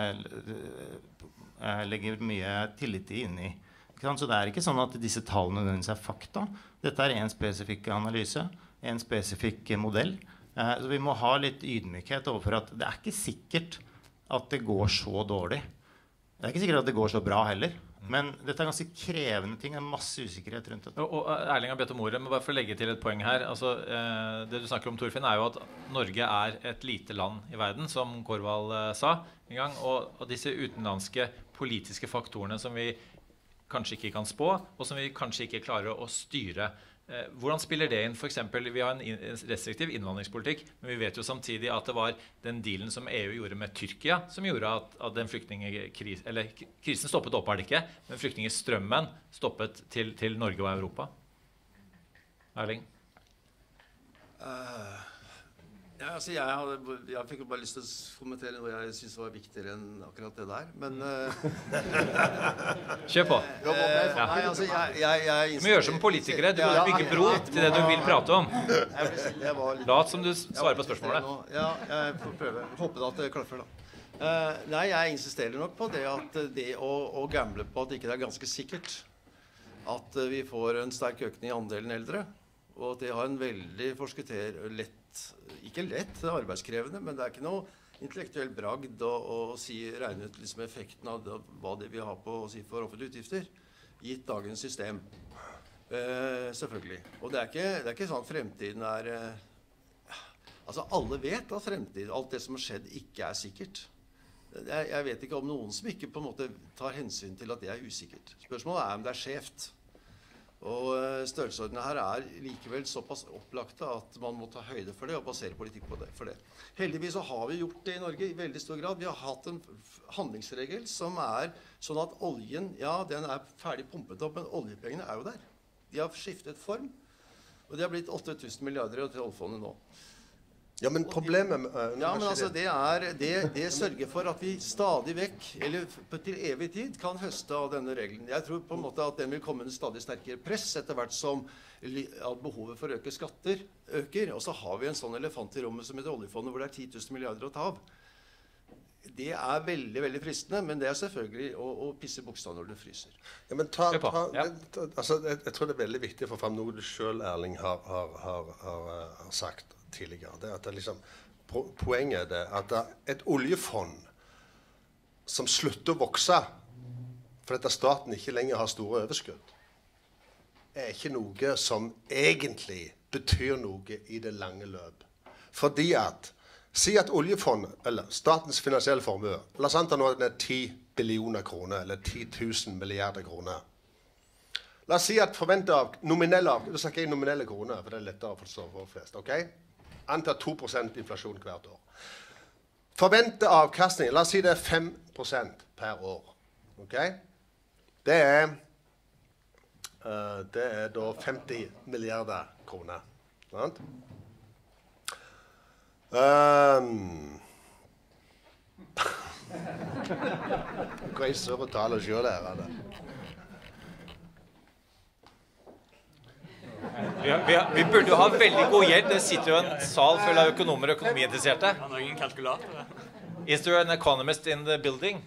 legger mye tillit inn i. Så det ikke sånn at disse tallene nødvendigvis fakta. Dette en spesifikk analyse, en spesifikk modell. Så vi må ha litt ydmykhet overfor at det ikke sikkert at det går så dårlig. Det ikke sikkert at det går så bra heller. Men dette ganske krevende ting. Det masse usikkerhet rundt det. Og Erling har bedt om ordet, men bare for å legge til et poeng her. Altså, det du snakker om, Torfinn, jo at Norge et lite land i verden, som Korvald sa en gang. Og disse utenlandske politiske faktorene som vi kanskje ikke kan spå, og som vi kanskje ikke klarer å styre. Hvordan spiller det inn? For eksempel, vi har en restriktiv innvandringspolitikk, men vi vet jo samtidig at det var den dealen som EU gjorde med Tyrkia, som gjorde at den krisen stoppet opp, det ikke, men flyktningstrømmen stoppet til Norge og Europa. Erling? Jeg fikk jo bare lyst til å kommentere noe jeg synes var viktigere enn akkurat det der, men Kjør på. Vi gjør som politikere. Du må bygge bro til det du vil prate om. Lat som du svarer på spørsmålet. Ja, jeg får prøve. Håper da at det klaffer da. Nei, jeg insisterer nok på det at det å gamble på at ikke det ganske sikkert at vi får en sterk økning i andelen eldre, og at det har en veldig ikke lett, det er arbeidskrevende, men det er ikke noe intellektuell bragd å regne ut liksom effekten av hva det vil ha på å si for offentlige utgifter, gitt dagens system. Selvfølgelig. Og det er ikke sånn at fremtiden altså alle vet at fremtiden, alt det som har skjedd, ikke er sikkert. Jeg vet ikke om noen som ikke på en måte tar hensyn til at det er usikkert. Spørsmålet om det er skjevt. Og størrelsesordene her likevel såpass opplagte at man må ta høyde for det og basere politikk på det, for det. Heldigvis så har vi gjort det i Norge i veldig stor grad. Vi har hatt en handlingsregel som sånn at oljen, ja, den ferdig pumpet opp, men oljepengene jo der. De har skiftet form, og de har blitt 8000 milliarder til oljefondet nå. Ja, men problemet ja, men altså det sørger for at vi stadig vekk, eller til evig tid, kan høste av denne regelen. Jeg tror på en måte at den vil komme en stadig sterkere press etter hvert som at behovet for å øke skatter øker. Og så har vi en sånn elefant i rommet som heter oljefondet, hvor det 10 000 milliarder å ta av. Det veldig, veldig fristende, men det selvfølgelig å pisse buksa når du fryser. Ja, men altså, jeg tror det veldig viktig å få frem noe du selv, Erling, har sagt tidligere. Det at poenget at et oljefond som slutter å vokse fordi staten ikke lenger har store overskudd, ikke noe som egentlig betyr noe i det lange løp. Fordi si at oljefond, eller statens finansielle formue, la oss anta nå at den 10 billioner kroner, eller 10 000 milliarder kroner. La oss si at forventet nominelle kroner, for det lettere å forstå for flest, ok? Anta 2% inflasjon hvert år. Forventet avkastning, la oss si det 5% per år, ok? Det da 50 milliarder kroner, sant? Hva surr å tale selv her, Vi burde jo ha veldig god hjelp. Det sitter jo en sal full av økonomer og økonomiinteresserte. Har noen kalkulator? Is there an economist in the building?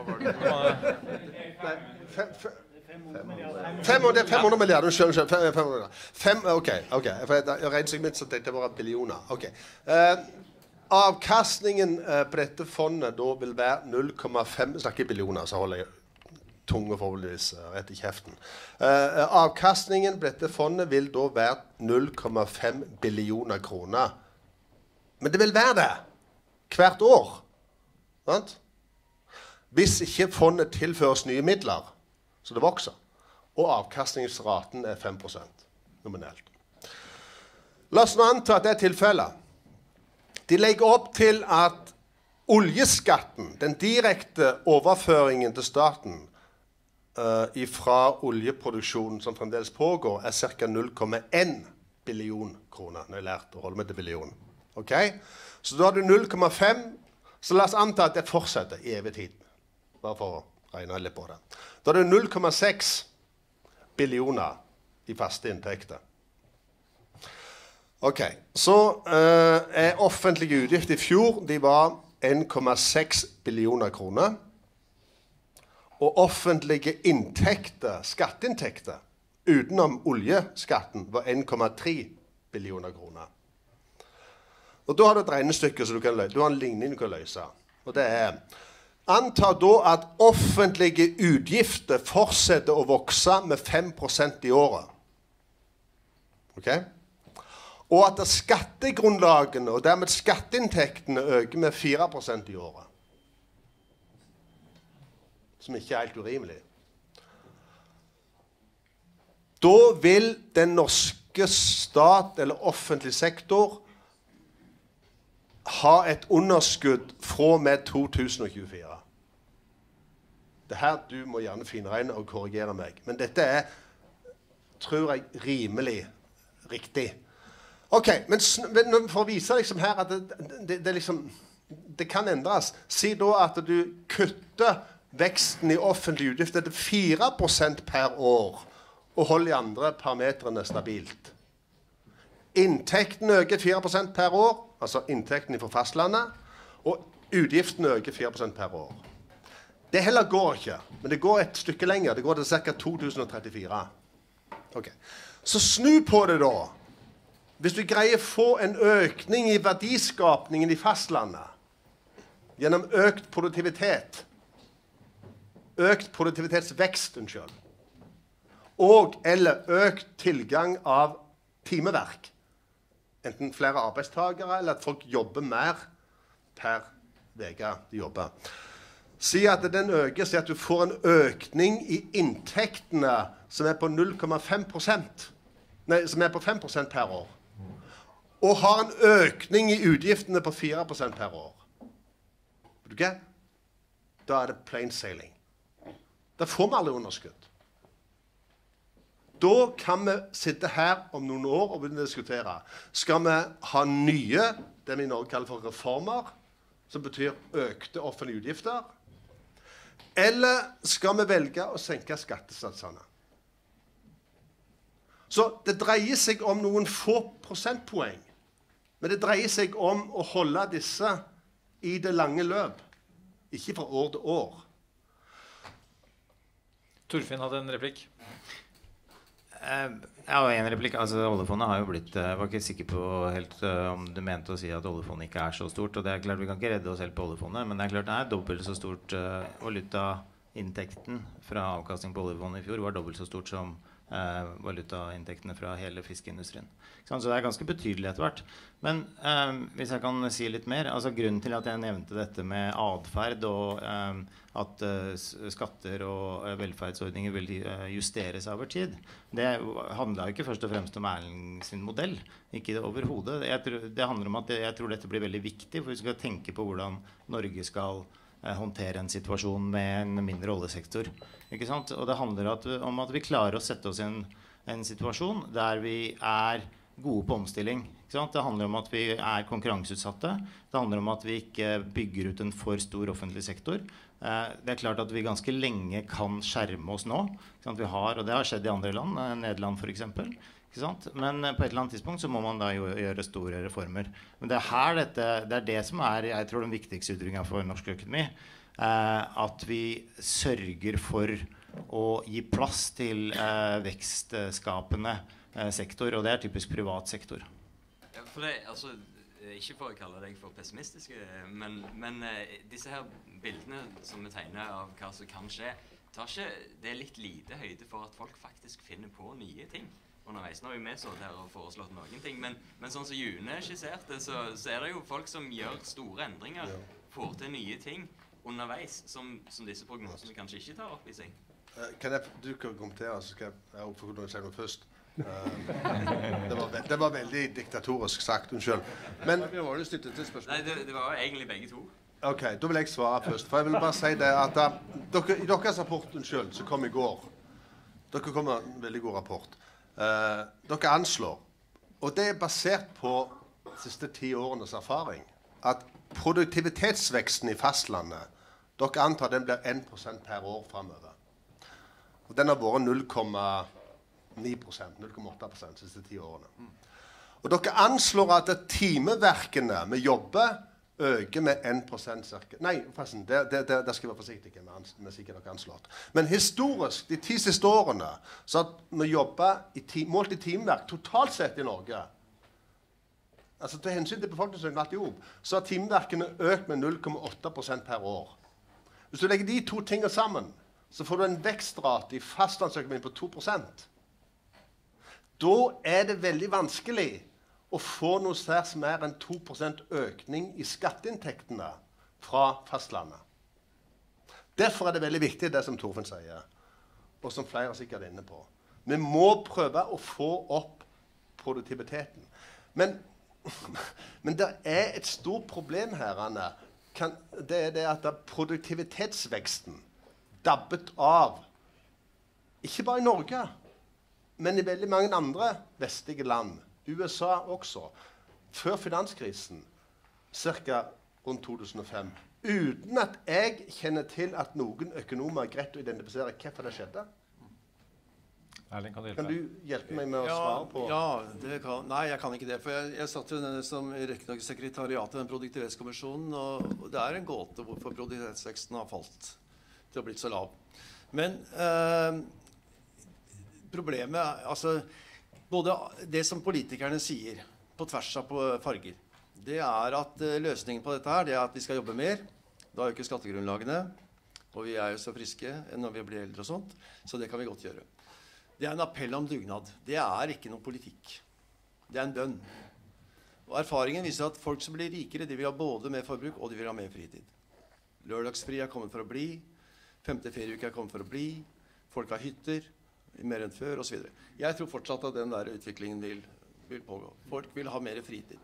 500 milliarder, unnskyld, 500. Ok, jeg regnet seg mitt så dette var billioner. Ok. Avkastningen på dette fondet da vil være 0,5, snakker billioner, så holder jeg tunge forholdsvis rett i kjeften. Avkastningen på dette fondet vil da være 0,5 billioner kroner. Men det vil være det hvert år. Sant? Hvis ikke fondet tilføres nye midler, så det vokser. Og avkastningsraten 5% nominelt. La oss nå anta at det tilfellet. De legger opp til at oljeskatten, den direkte overføringen til staten fra oljeproduksjonen som fremdeles pågår, ca. 0,1 billion kroner. Nå har jeg lært å holde meg til billion. Ok? Så da har du 0,5, så la oss anta at det fortsetter i evig tid. Bare for å regne litt på det. Da er det 0,6 billioner i faste inntekter. Ok, så offentlige utgifter i fjor, de var 1,6 billioner kroner. Og offentlige inntekter, skatteinntekter, utenom oljeskatten, var 1,3 billioner kroner. Og da har du et regnestykke som du kan løse. Du har en ligning du kan løse. Og det anta da at offentlige utgifter fortsetter å vokse med 5% i året. Ok? Og at skattegrunnlagene og dermed skatteinntektene øker med 4% i året. Som ikke helt urimelig. Da vil den norske stat eller offentlig sektor ha et underskudd fra med 2024. Det her du må gjerne finregne og korrigere meg. Men dette tror jeg, rimelig riktig. Ok, men for å vise liksom her at det kan endres. Si da at du kutter veksten i offentlige utgifter til 4% per år og holder de andre parametrene stabilt. Inntekten øker 4% per år, altså inntekten fra fastlandet, og Utgiftene øker 4% per år. Det heller går ikke, men det går et stykke lenger. Det går til ca. 2034. Okay. Så snu på det da. Hvis du greier å få en økning i verdiskapningen i fastlandet, gjennom økt produktivitet, økt produktivitetsvekst, og eller økt tilgang av timeverk, enten flere arbeidstagere, eller at folk jobber mer per veke de jobber. Si at den øker, si at du får en økning i inntektene som er på 0,5%, nei, som er på 5% per år, og har en økning i utgiftene på 4% per år. Vet du hva? Da er det plain sailing. Da får vi aldri underskudd. Da kan vi sitte her om noen år og begynne å diskutere. Skal vi ha nye, det vi i Norge kaller for reformer, som betyr økte offentlige utgifter? Eller skal vi velge å senke skattesatsene? Så det dreier seg om noen få prosentpoeng. Men det dreier seg om å holde disse i det lange løp. Ikke fra år til år. Torfinn hadde en replikk. Ja, en replikk. Altså, oljefondet har jo blitt var ikke sikker på helt om du mente å si at oljefondet ikke er så stort. Og det er klart vi kan ikke redde oss helt på oljefondet, men det er klart det er dobbelt så stort. Valutainntekten fra avkastning på oljefondet i fjor var dobbelt så stort som valutainntektene fra hele fiskeindustrien. Så det er ganske betydelig etter hvert. Men hvis jeg kan si litt mer, altså grunnen til at jeg nevnte dette med adferd og at skatter og velferdsordninger vil justeres over tid, det handler jo ikke først og fremst om Erling sin modell, ikke overhodet. Det handler om at jeg tror dette blir veldig viktig, for vi skal tenke på hvordan Norge skal håndtere en situasjon med en mindre oljesektor. Ikke sant? Og det handler om at vi klarer å sette oss i en situasjon der vi er gode på omstilling. Ikke sant? Det handler om at vi er konkurranseutsatte. Det handler om at vi ikke bygger ut en for stor offentlig sektor. Det er klart at vi ganske lenge kan skjerme oss nå. Ikke sant? Og det har skjedd i andre land, Nederland for eksempel. Ikke sant? Men på et eller annet tidspunkt så må man da gjøre store reformer. Men det er det som er, jeg tror, den viktigste utfordringen for norsk økonomi. At vi sørger for å gi plass til vekstskapende sektor, og det er typisk privat sektor. Ja, for det, altså, ikke for å kalle deg for pessimistisk, men disse her bildene som vi tegner av hva som kan skje, tar ikke det litt lite høyde for at folk faktisk finner på nye ting underveis. Nå har vi så her og foreslått noen ting, men sånn som June skisserte, så er det jo folk som gjør store endringer, får til nye ting underveis, som disse prognosene kanskje ikke tar opp i seg. Du kan kommentere, så skal jeg oppfordre deg å si noe først. Det var veldig diktatorisk sagt, unnskyld. Men var det støttet til spørsmål? Nei, det var egentlig begge to. Ok, da vil jeg svare først. For jeg vil bare si det at i deres rapport, unnskyld, som kom i går, dere kom med en veldig god rapport. Dere anslår, og det er basert på de siste 10 årenes erfaring, at produktivitetsveksten i fastlandet, dere antar den blir 1% per år fremover. Og den har vært 0,9%, 0,8% de siste 10 årene. Og dere anslår at timeverkene med jobber øker med 1% cirka. Nei, forresten, det skal jeg være forsiktig med sikkert dere anslått. Men historisk, de 10 siste årene, så har vi jobbet målt i timeverk totalt sett i Norge. Altså til hensyn til befolkningsøkningen alt i hop, så har timeverkene økt med 0,8% per år. Hvis du legger de to tingene sammen, så får du en vekstrate i fastlandsøkonomien på 2%. Da er det veldig vanskelig å få noe som er en 2% økning i skatteinntektene fra fastlandet. Derfor er det veldig viktig det som Torfinn sier, og som flere sikkert er inne på. Vi må prøve å få opp produktiviteten. Men det er et stort problem her, Anne. Det er det at produktivitetsveksten dabbet av, ikke bare i Norge, men i veldig mange andre vestlige land, USA også, før finanskrisen, cirka rundt 2005, uten at jeg kjenner til at noen økonomer er greit å identifisere hvorfor det skjedde. Erling, kan du hjelpe? Kan du hjelpe meg med å svare på? Ja, det kan. Nei, jeg kan ikke det. For jeg satt jo som riktignok sekretariat i den produktivitetskommisjonen, og det en gåte hvorfor produktivitetsveksten har falt til å blitt så lav. Men problemet altså, både det som politikerne sier på tvers av farger, det at løsningen på dette her, det at vi skal jobbe mer. Da øker skattegrunnlagene, og vi jo så friske når vi blir eldre og sånt, så det kan vi godt gjøre. Det en appell om dugnad. Det ikke noe politikk. Det en bønn. Og erfaringen viser at folk som blir rikere, de vil ha både mer forbruk, og de vil ha mer fritid. Lørdagsfri kommet for å bli. 5. ferieuke kommet for å bli. Folk har hytter, mer enn før, og så videre. Jeg tror fortsatt at den der utviklingen vil pågå. Folk vil ha mer fritid.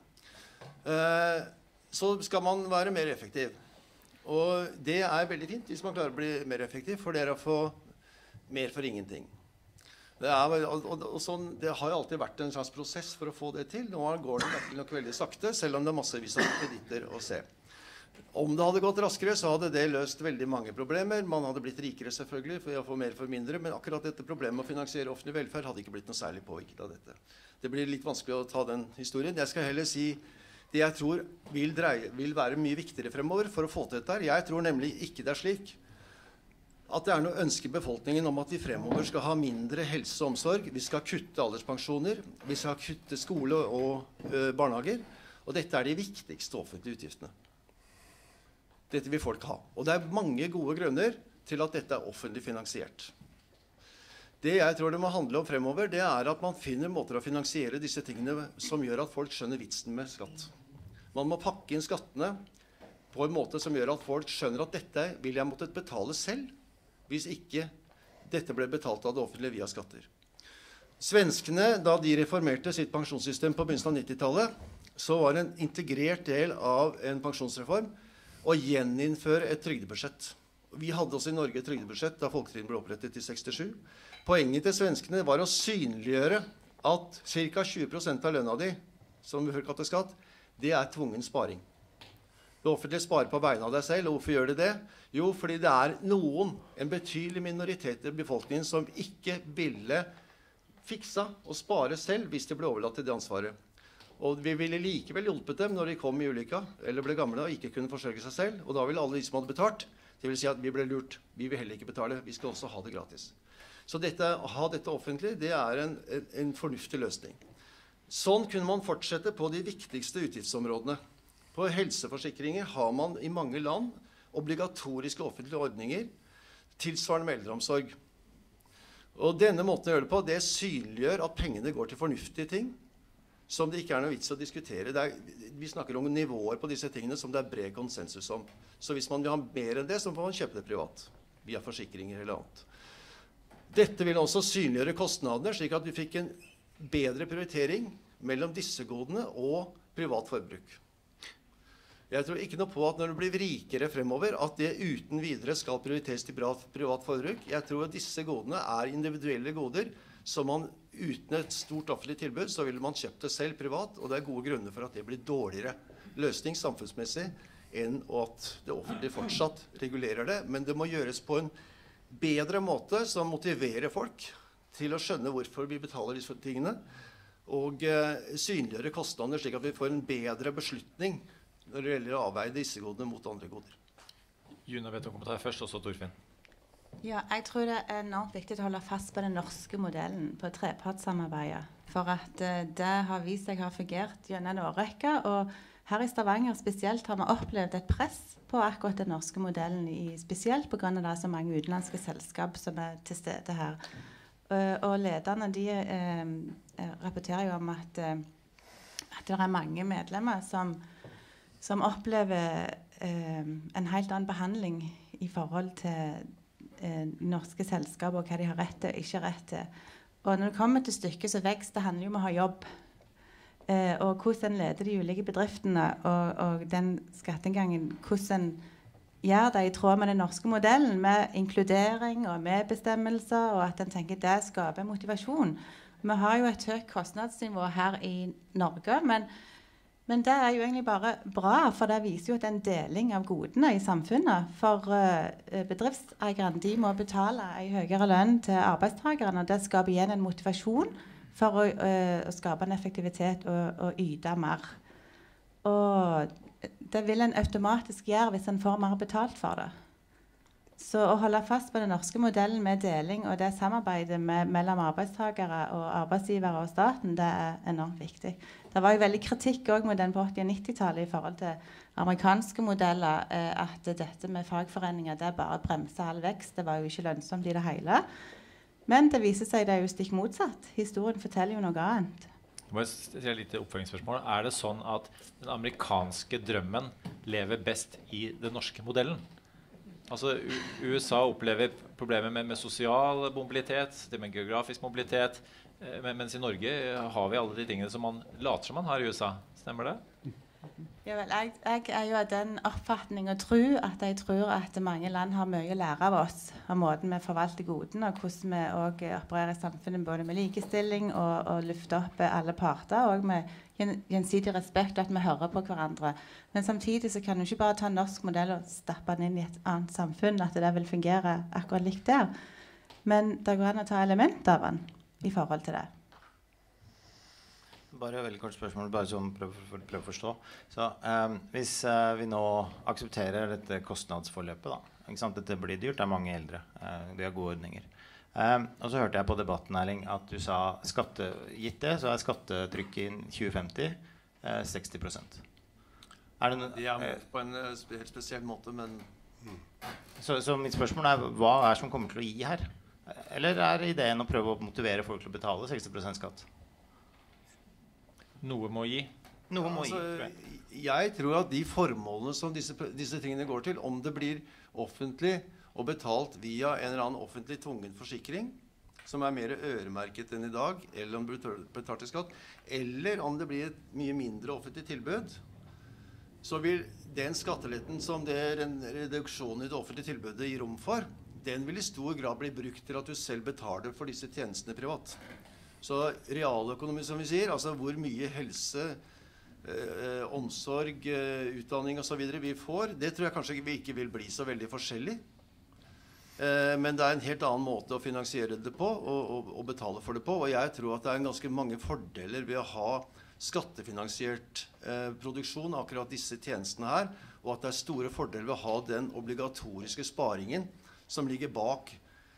Så skal man være mer effektiv. Og det veldig fint hvis man klarer å bli mer effektiv, for det å få mer for ingenting. Det har jo alltid vært en slags prosess for å få det til. Nå går det nok veldig sakte, selv om det massevis av kreditter å se. Om det hadde gått raskere, så hadde det løst veldig mange problemer. Man hadde blitt rikere selvfølgelig, for å få mer for mindre, men akkurat dette problemet med å finansiere offentlig velferd hadde ikke blitt noe særlig påvirket av dette. Det blir litt vanskelig å ta den historien. Jeg skal heller si det jeg tror vil være mye viktigere fremover for å få til dette. Jeg tror nemlig ikke det slik at det noe ønske i befolkningen om at vi fremover skal ha mindre helse og omsorg, vi skal kutte alderspensjoner, vi skal kutte skole og barnehager, og dette de viktigste offentlige utgiftene. Dette vil folk ha. Og det mange gode grunner til at dette offentlig finansiert. Det jeg tror det må handle om fremover, det at man finner måter å finansiere disse tingene som gjør at folk skjønner vitsen med skatt. Man må pakke inn skattene på en måte som gjør at folk skjønner at dette vil jeg måtte betale selv, hvis ikke dette ble betalt av det offentlige via skatter. Svenskene, da de reformerte sitt pensjonssystem på begynnelsen av 90-tallet, så var en integrert del av en pensjonsreform å gjeninnføre et trygdebudsjett. Vi hadde også i Norge et trygdebudsjett da Folketrygden ble opprettet i 67. Poenget til svenskene var å synliggjøre at ca. 20% av lønna di, som vi før kalte skatt, det tvungen sparing. Det offentlige sparer på vegne av deg selv, og hvorfor gjør de det? Jo, fordi det en betydelig minoritet i befolkningen som ikke ville fiksa og spare selv hvis de ble overlatt til det ansvaret. Og vi ville likevel hjulpet dem når de kom i ulykka, eller ble gamle og ikke kunne forsørge seg selv, og da ville alle de som hadde betalt, det vil si at vi ble lurt. Vi vil heller ikke betale, vi skal også ha det gratis. Så å ha dette offentlig, det en fornuftig løsning. Sånn kunne man fortsette på de viktigste utgiftsområdene. På helseforsikringer har man i mange land obligatoriske offentlige ordninger, tilsvarende med eldreomsorg. Og denne måten å gjøre det på, det synliggjør at pengene går til fornuftige ting, som det ikke noe vits å diskutere. Vi snakker om nivåer på disse tingene som det bred konsensus om. Så hvis man vil ha mer enn det, så må man kjøpe det privat, via forsikringer eller annet. Dette vil også synliggjøre kostnadene, slik at vi fikk en bedre prioritering mellom disse godene og privat forbruk. Jeg tror ikke noe på at når du blir rikere fremover, at det uten videre skal prioriteres til privat forbruk. Jeg tror at disse godene individuelle goder, som man uten et stort offentlig tilbud, så ville man kjøpt det selv privat, og det gode grunner for at det blir dårligere løsning samfunnsmessig, enn at det offentlige fortsatt regulerer det. Men det må gjøres på en bedre måte som motiverer folk til å skjønne hvorfor vi betaler disse tingene, og synliggjøre kostnader slik at vi får en bedre beslutning når det gjelder å avveie disse godene mot andre goder. Juna, vet du om kommentar først, også Torfinn. Ja, jeg tror det enormt viktig å holde fast på den norske modellen, på trepartssamarbeidet. For at det har vist seg har fungert gjennom en årrekke, og her i Stavanger spesielt har vi opplevd et press på akkurat den norske modellen, spesielt på grunn av det så mange utenlandske selskap som til stede her. Og lederne, de rapporterer jo om at det mange medlemmer som opplever en helt annen behandling i forhold til norske selskaper og hva de har rett til og ikke rett til. Og når det kommer til stykket, så vekst, det handler jo om å ha jobb. Og hvordan en leder de ulike bedriftene og den skatteinngangen, hvordan en gjør det i tråd med den norske modellen, med inkludering og medbestemmelser, og at en tenker det skaper motivasjon. Vi har jo et høyt kostnadsnivå her i Norge, men Men det jo egentlig bare bra, for det viser jo at det en deling av godene i samfunnet. For bedriftseierne de må betale en høyere lønn til arbeidstakerne, og det skaper igjen en motivasjon for å skape en effektivitet og yte mer. Og det vil en automatisk gjøre hvis en får mer betalt for det. Så å holde fast på den norske modellen med deling og det samarbeidet mellom arbeidstakere og arbeidsgivere og staten, det enormt viktig. Det var jo veldig kritikk også med den på 80- og 90-tallet i forhold til amerikanske modeller, at dette med fagforeninger, det bare bremser all vekst. Det var jo ikke lønnsomt i det hele. Men det viser seg det jo stikk motsatt. Historien forteller jo noe annet. Jeg må stille et lite oppfølgingsspørsmål. Det sånn at den amerikanske drømmen lever best i den norske modellen? Altså, USA opplever problemer med sosial mobilitet, det med geografisk mobilitet, mens i Norge har vi alle de tingene som man later som man har i USA. Stemmer det? Ja, vel, jeg jo av den oppfatning og jeg tror at mange land har mye å lære av oss, av måten vi forvalter godene, og hvordan vi også opererer i samfunnet både med likestilling og løfter opp alle parter, og med gjensidig respekt, at vi hører på hverandre. Men samtidig så kan du ikke bare ta en norsk modell og stappe den inn i et annet samfunn, at det vil fungere akkurat likt der. Men det går an å ta elementer av den i forhold til det. Bare veldig kort spørsmål, bare sånn prøv å forstå. Så hvis vi nå aksepterer dette kostnadsforløpet, da, ikke sant? Dette blir dyrt, det mange eldre, vi har gode ordninger. Og så hørte jeg på debatten, Erling, at du sa gitt det, så skattetrykket i 2050 60%. Det på en helt spesiell måte, men... Så mitt spørsmål hva som kommer til å gi her? Eller ideen å prøve å motivere folk til å betale 60% skatt? Noe må gi. Noe må gi. Jeg tror at de formålene som disse tingene går til, om det blir offentlig og betalt via en eller annen offentlig tvungen forsikring, som mer øremerket enn i dag, eller om det blir betalt til skatt, eller om det blir et mye mindre offentlig tilbud, så vil den skatteletten som den reduksjonen i det offentlige tilbudet gir rom for, den vil i stor grad bli brukt til at du selv betaler for disse tjenestene privat. Så realøkonomi, som vi sier, altså hvor mye helse, omsorg, utdanning og så videre vi får, det tror jeg kanskje vi ikke vil bli så veldig forskjellig. Men det en helt annen måte å finansiere det på og betale for det på. Og jeg tror at det en ganske mange fordeler ved å ha skattefinansiert produksjon av akkurat disse tjenestene her, og at det store fordeler ved å ha den obligatoriske sparingen som ligger bak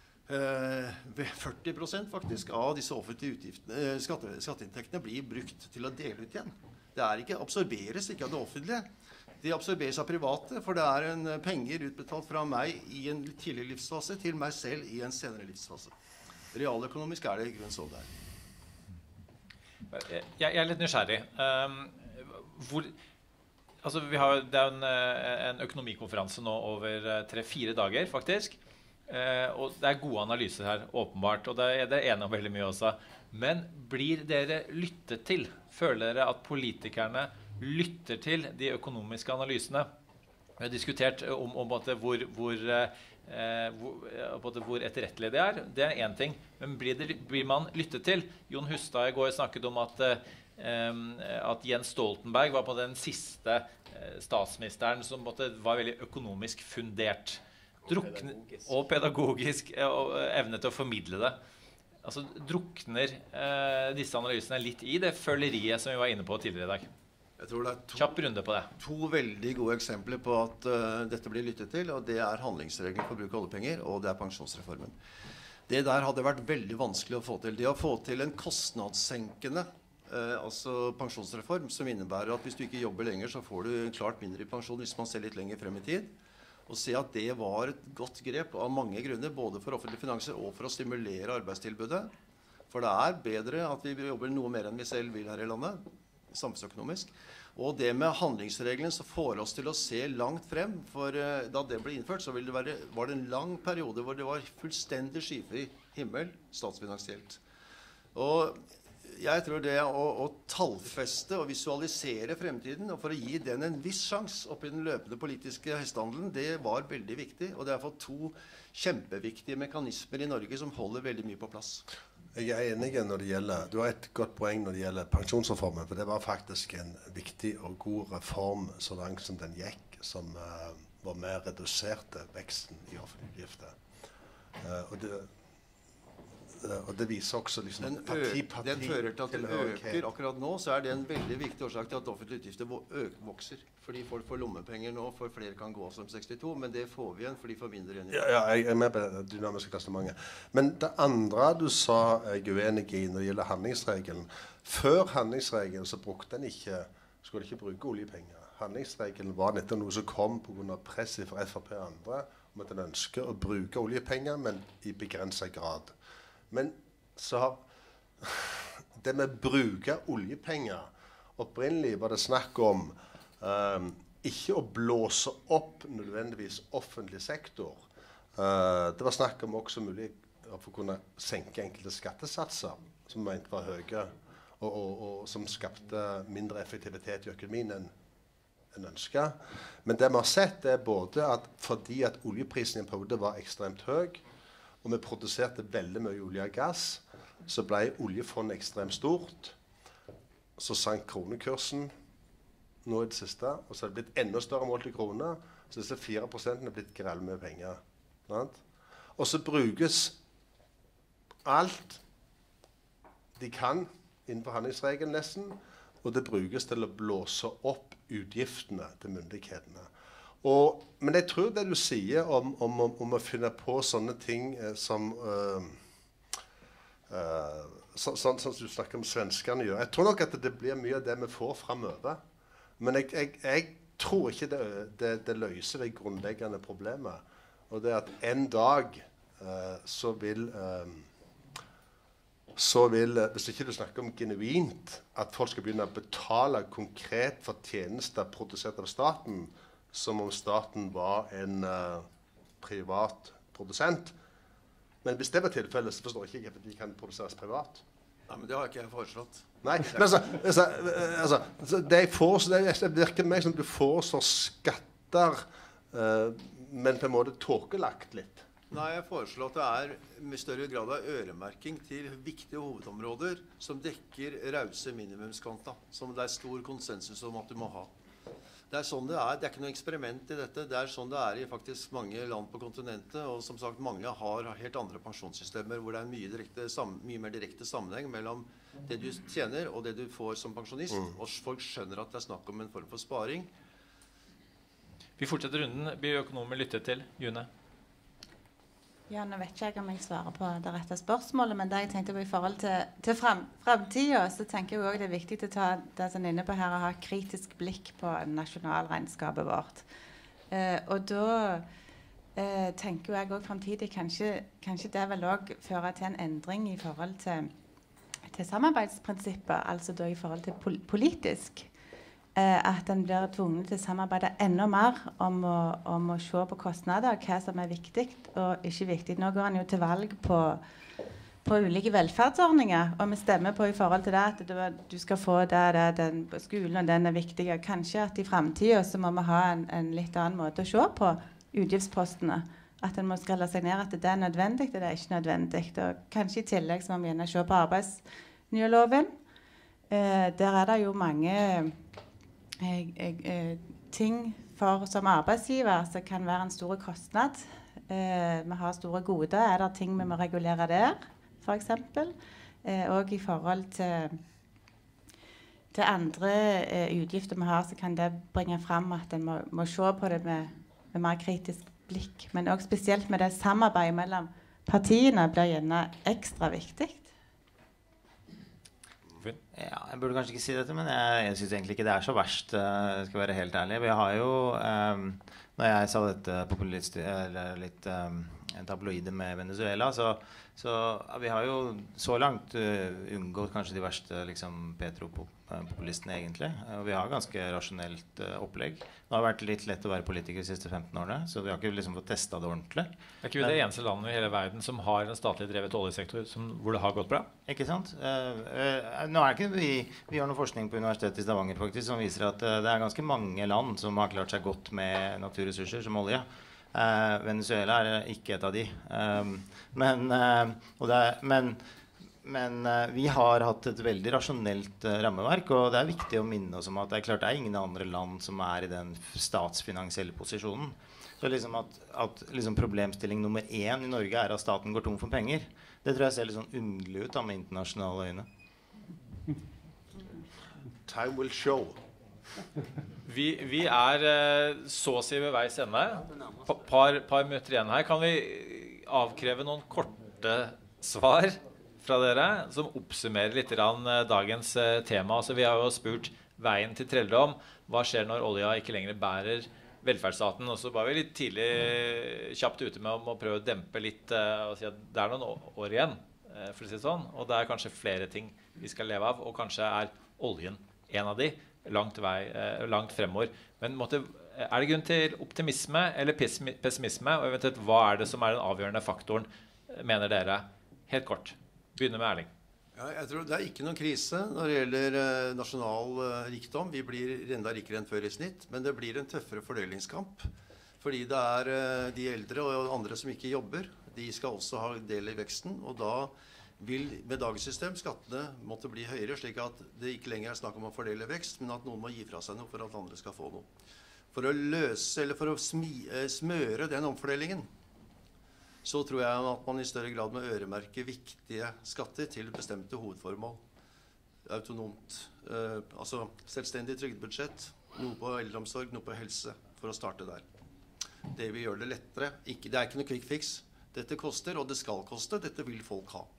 40% faktisk av disse offentlige skatteinntektene blir brukt til å dele ut igjen. Det absorberes ikke av det offentlige. De absorberes av private, for det en penger utbetalt fra meg i en tidlig livsfase til meg selv i en senere livsfase. Realøkonomisk det i grunnen sånn det Jeg litt nysgjerrig. Det en økonomikonferanse nå over 3-4 dager, faktisk. Og det gode analyser her, åpenbart, og det enige om veldig mye også. Men blir dere lyttet til? Føler dere at politikerne lytter til de økonomiske analysene? Vi har diskutert om hvor etterrettelig det en ting. Men blir man lyttet til? Jon Hustad i går snakket om at Jens Stoltenberg var på den siste statsministeren som var veldig økonomisk fundert. Og pedagogisk og evne til å formidle det. Altså, drukner disse analysene litt i det føleriet som vi var inne på tidligere i dag? Jeg tror det kjapp runde på det. To veldig gode eksempler på at dette blir lyttet til, og det handlingsregelen for bruk av oljepenger, og det pensjonsreformen. Det der hadde vært veldig vanskelig å få til. Det å få til en kostnadssenkende altså pensjonsreform, som innebærer at hvis du ikke jobber lenger, så får du klart mindre i pensjon hvis man ser litt lenger frem i tid. Og se at det var et godt grep av mange grunner, både for offentlige finanser og for å stimulere arbeidstilbudet. For det bedre at vi jobber noe mer enn vi selv vil her i landet, samfunnsøkonomisk. Og det med handlingsregelen så får oss til å se langt frem, for da det ble innført så var det en lang periode hvor det var fullstendig skyfri himmel statsfinansielt. Og jeg tror det å tallfeste og visualisere fremtiden, og for å gi den en viss sjans oppi den løpende politiske hestehandelen, det var veldig viktig. Og det fått to kjempeviktige mekanismer i Norge som holder veldig mye på plass. Jeg enig når det gjelder, du har et godt poeng når det gjelder pensjonsreformen, for det var faktisk en viktig og god reform så langt som den gikk, som var mer reduserte veksten i offentlige utgifter. Og det viser også liksom den fører til at den øker akkurat nå, så det en veldig viktig årsak til at offentlige utgifter vokser. Fordi folk får lommepenger nå, for flere kan gå som 62, men det får vi igjen, for de får mindre igjen. Ja, jeg er med på det dynamiske klassementet. Men det andre du sa jeg uenig i når det gjelder handlingsregelen. Før handlingsregelen så skulle ikke bruke oljepenger. Handlingsregelen var nettopp noe som kom på grunn av presset fra FrP og andre, om at en ønsker å bruke oljepenger, men i begrenset grad. Men så har det med å bruke oljepenger, opprinnelig var det snakk om ikke å blåse opp nødvendigvis offentlig sektor. Det var snakk om også mulig å kunne senke enkelte skattesatser, som mente var høye, og som skapte mindre effektivitet i økonomien enn ønsket. Men det vi har sett både at fordi at oljeprisen i en periode var ekstremt høy, og vi produserte veldig mye olje og gass, så ble oljefondet ekstremt stort. Så sank kronekursen nå i det siste, og så det blitt enda større målt i kroner. Så disse 4% blitt grell med penger. Sant? Og så brukes alt de kan innenfor handlingsregelen nesten, og det brukes til å blåse opp utgiftene til myndighetene. Men jeg tror det du sier om å finne på sånne ting som sånn som du snakker om svenskene gjør. Jeg tror nok at det blir mye av det vi får fremover. Men jeg tror ikke det løser det grunnleggende problemet. Og det at en dag så vil hvis ikke du snakker om genuint, at folk skal begynne å betale konkret for tjenester produsert av staten, som om staten var en privat produsent. Men hvis det var tilfellet, så forstår jeg ikke hvorfor de kan produseres privat. Nei, men det har ikke jeg foreslått. Nei, men det virker meg som du foreslår skatter, men på en måte tåkelagt litt. Nei, jeg foreslår at det med større grad av øremerking til viktige hovedområder som dekker rause minimumskvanta, som det stor konsensus om at du må ha. Det sånn det er ikke noe eksperiment i dette. Det sånn det i faktisk mange land på kontinentet, og som sagt, mange har helt andre pensjonssystemer, hvor det mye mer direkte sammenheng mellom det du tjener og det du får som pensjonist, og folk skjønner at det snakk om en form for sparing. Vi fortsetter runden. Bioøkonomer lytter til June. Ja, nå vet ikke jeg om jeg svarer på det rette spørsmålet, men det jeg tenkte på i forhold til fremtiden, så tenker jeg også det viktig å ta det som er inne på her, å ha kritisk blikk på nasjonalregnskapet vårt. Og da tenker jeg også fremtidig, kanskje det vil også føre til en endring i forhold til samarbeidsprinsippet, altså da i forhold til politisk. At en blir tvunget til å samarbeide enda mer om å se på kostnader, hva som er viktig og ikke viktig. Nå går en jo til valg på ulike velferdsordninger, og vi stemmer på i forhold til det at du skal få den skolen, og den er viktig. Kanskje at i fremtiden så må vi ha en litt annen måte å se på utgiftspostene. At en må skrelle seg ned at det er nødvendig, og det er ikke nødvendig. Og kanskje i tillegg så må vi gjerne se på arbeidsmiljøloven. Der er det jo mange ting som arbeidsgiver som kan være en stor kostnad. Vi har store goder. Er det ting vi må regulere der, for eksempel? Og i forhold til andre utgifter vi har, så kan det bringe frem at en må se på det med mer kritisk blikk. Men også spesielt med det samarbeidet mellom partiene blir gjerne ekstra viktig. Ja, jeg burde kanskje ikke si dette, men jeg synes egentlig ikke det så verst, jeg skal være helt ærlig. Vi har jo, når jeg sa dette litt tabloide med Venezuela, så vi har jo så langt unngått kanskje de verste liksom, petropopulistene egentlig. Og vi har ganske rasjonelt opplegg. Det har vært litt lett å være politiker de siste 15 årene, så vi har ikke liksom fått testet det ordentlig. Er ikke vi det eneste landet i hele verden som har en statlig drevet oljesektor hvor det har gått bra? Ikke sant? Nå ikke vi har noe forskning på Universitetet i Stavanger faktisk, som viser at det er ganske mange land som har klart seg godt med naturressurser som olje. Men vi har hatt et veldig rasjonelt rammeverk, og det er viktig å minne oss om at det er klart det er ingen andre land som er i den statsfinansielle posisjonen. Så liksom at liksom problemstilling nummer 1 i Norge er at staten går tom for penger. Det tror jeg ser litt sånn underlig ut da, med internasjonale øyne. Time will show. Vi så å si ved veis ende. Par minutter igjen her. Kan vi avkreve noen korte svar fra dere som oppsummerer litt dagens tema? Altså, vi har jo spurt veien til trelldom. Hva skjer når olja ikke lenger bærer velferdsstaten? Og så var vi litt tidlig kjapt ute med å prøve å dempe litt og si at det er noen år igjen, for å si det sånn. Og det er kanskje flere ting vi skal leve av, og kanskje er oljen en av de langt fremover. Men er det grunn til optimisme eller pessimisme? Og eventuelt, hva er det som er den avgjørende faktoren, mener dere? Helt kort. Begynner med Erling. Ja, jeg tror det er ikke noen krise når det gjelder nasjonal rikdom. Vi blir enda rikere enn før i snitt, men det blir en tøffere fordelingskamp. Fordi det er de eldre og andre som ikke jobber. De skal også ha del i veksten, og da vil med dagens system skattene måtte bli høyere, slik at det ikke lenger er snakk om å fordele vekst, men at noen må gi fra seg noe for at andre skal få noe. For å løse, eller for å smøre den omfordelingen, så tror jeg at man i større grad må øremerke viktige skatter til bestemte hovedformål. Autonomt, altså selvstendig trygdebudsjett, noe på eldreomsorg, noe på helse, for å starte der. Det vil gjøre det lettere. Det er ikke noe quick fix. Dette koster, og det skal koste. Dette vil folk ha.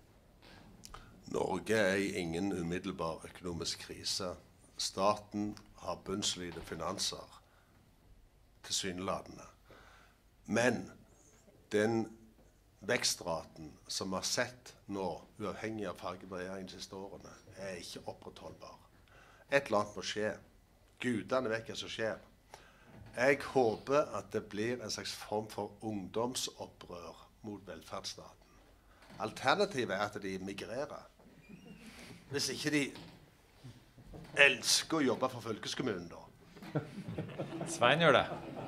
Norge er i ingen umiddelbar økonomisk krise. Staten har bunnsolide finanser, tilsynelatende. Men den vekstraten som vi har sett nå, uavhengig av farge på regjeringen de siste årene, er ikke opprettholdbar. Et eller annet må skje. Gudene vet hva som skjer. Jeg håper at det blir en slags form for ungdomsopprør mot velferdsstaten. Alternativet er at de migrerer. Hvis ikke de elsker å jobbe for fylkeskommunen, da. Svein gjør det.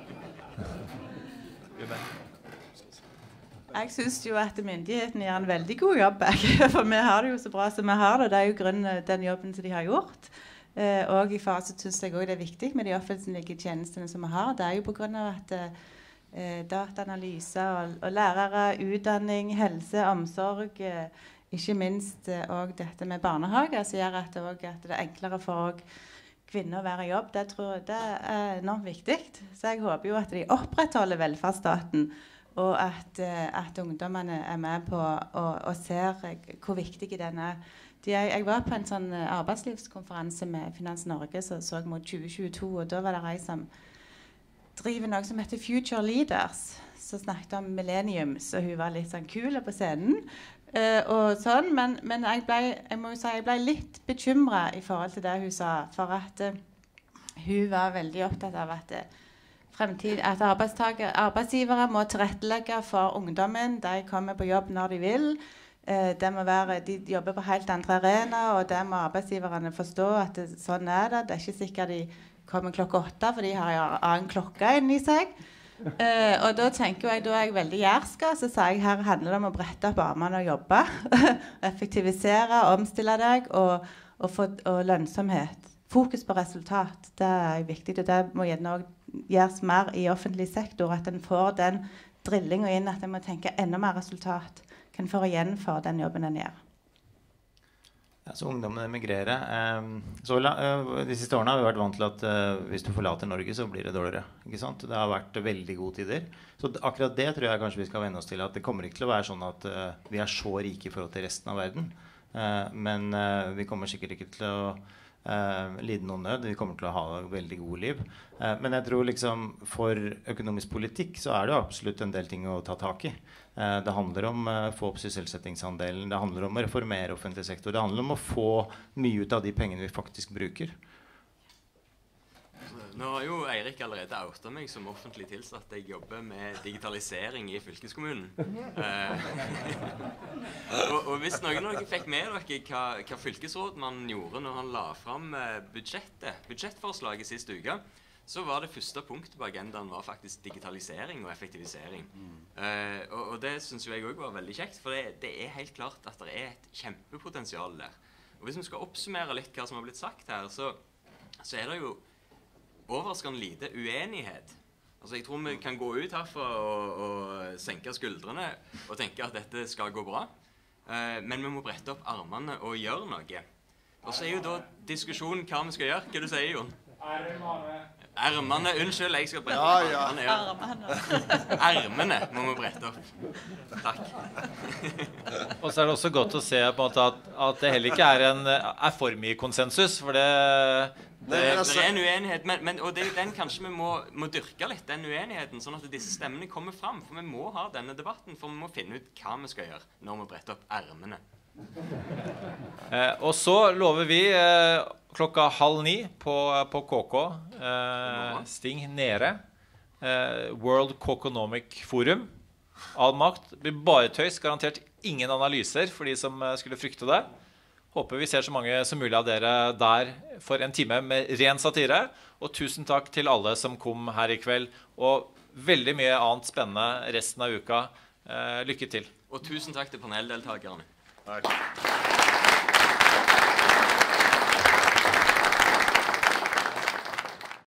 Jeg synes jo at myndighetene gjør en veldig god jobb, for vi har det jo så bra som vi har det. Det er jo grunnen den jobben som de har gjort. Og i fase synes jeg også det er viktig med de offentlige tjenestene som vi har. Det er jo på grunn av at dataanalyse og lærere, utdanning, helse, omsorg, ikke minst også dette med barnehage, som gjør at det er enklere for kvinner å være i jobb. Det tror jeg det er enormt viktig. Så jeg håper jo at de opprettholder velferdsstaten, og at ungdommene er med på og ser hvor viktig den er. Jeg var på en sånn arbeidslivskonferanse med Finans Norge så mot 2022, og da var det ei som driver noe som heter Future Leaders, som snakket om millenniums, og hun var litt sånn kul på scenen. Og sånn, men jeg må jo si jeg ble litt bekymret i forhold til det hun sa, for at hun var veldig opptatt av at arbeidsgivere må tilrettelegge for ungdommen. De kommer på jobb når de vil. De jobber på helt andre arenaer, og det må arbeidsgiverne forstå at sånn er det. Det er ikke sikkert de kommer klokka 8, for de har jo annen klokke inni seg. Og da tenker jeg, da er jeg veldig jærska, så sa jeg her handler det om å brette opp armene og jobbe. Effektivisere, omstille deg og få lønnsomhet. Fokus på resultat, det er viktig, og det må gjerne gjøres mer i offentlig sektor, at en får den drillingen inn, at en må tenke enda mer resultat, kan få igjen for den jobben en gjør. Ja, så ungdommene emigrerer. De siste årene har vi vært vant til at hvis du forlater Norge, så blir det dårligere. Ikke sant? Det har vært veldig gode tider. Så akkurat det tror jeg kanskje vi skal venne oss til, at det kommer ikke til å være sånn at vi er så rike i forhold til resten av verden. Men vi kommer sikkert ikke til å lide noen nød. Vi kommer til å ha veldig gode liv. Men jeg tror liksom for økonomisk politikk så er det absolutt en del ting å ta tak i. Det handler om å få opp sysselsettingsandelen, det handler om å reformere offentlig sektor, det handler om å få mye ut av de pengene vi faktisk bruker. Nå har jo Eirik allerede outet meg som offentlig tilsatt. Jeg jobber med digitalisering i fylkeskommunen. og hvis noen av dere fikk med dere hva fylkesrådmannen gjorde når han la frem budsjettforslaget siste uke, så var det første punktet på agendaen var faktisk digitalisering og effektivisering. Og det synes jeg også var veldig kjekt, for det helt klart at det et kjempepotensial der. Og hvis vi skal oppsummere litt hva som har blitt sagt her, så det jo overraskende lite uenighet. Altså, jeg tror vi kan gå ut herfra og senke skuldrene og tenke at dette skal gå bra. Men vi må brette opp armene og gjøre noe. Og så jo da diskusjonen hva vi skal gjøre. Hva du sier, Jon? Ermene, unnskyld, jeg skal brette opp armene. Ermene må vi brette opp. Takk. Og så det også godt å se på en måte at det heller ikke en for mye konsensus, for det en uenighet, og det jo den kanskje vi må dyrke litt, den uenigheten, sånn at disse stemmene kommer fram, for vi må ha denne debatten, for vi må finne ut hva vi skal gjøre når vi bretter opp ermene. Og så lover vi 8:30 på KK Sting nede World Coconomic Forum. All makt blir bare tøys, garantert ingen analyser for de som skulle frykte det. Håper vi ser så mange som mulig av dere der for en time med ren satire. Og tusen takk til alle som kom her i kveld, og veldig mye annet spennende resten av uka. Lykke til. Og tusen takk til paneldeltakerne. Takk.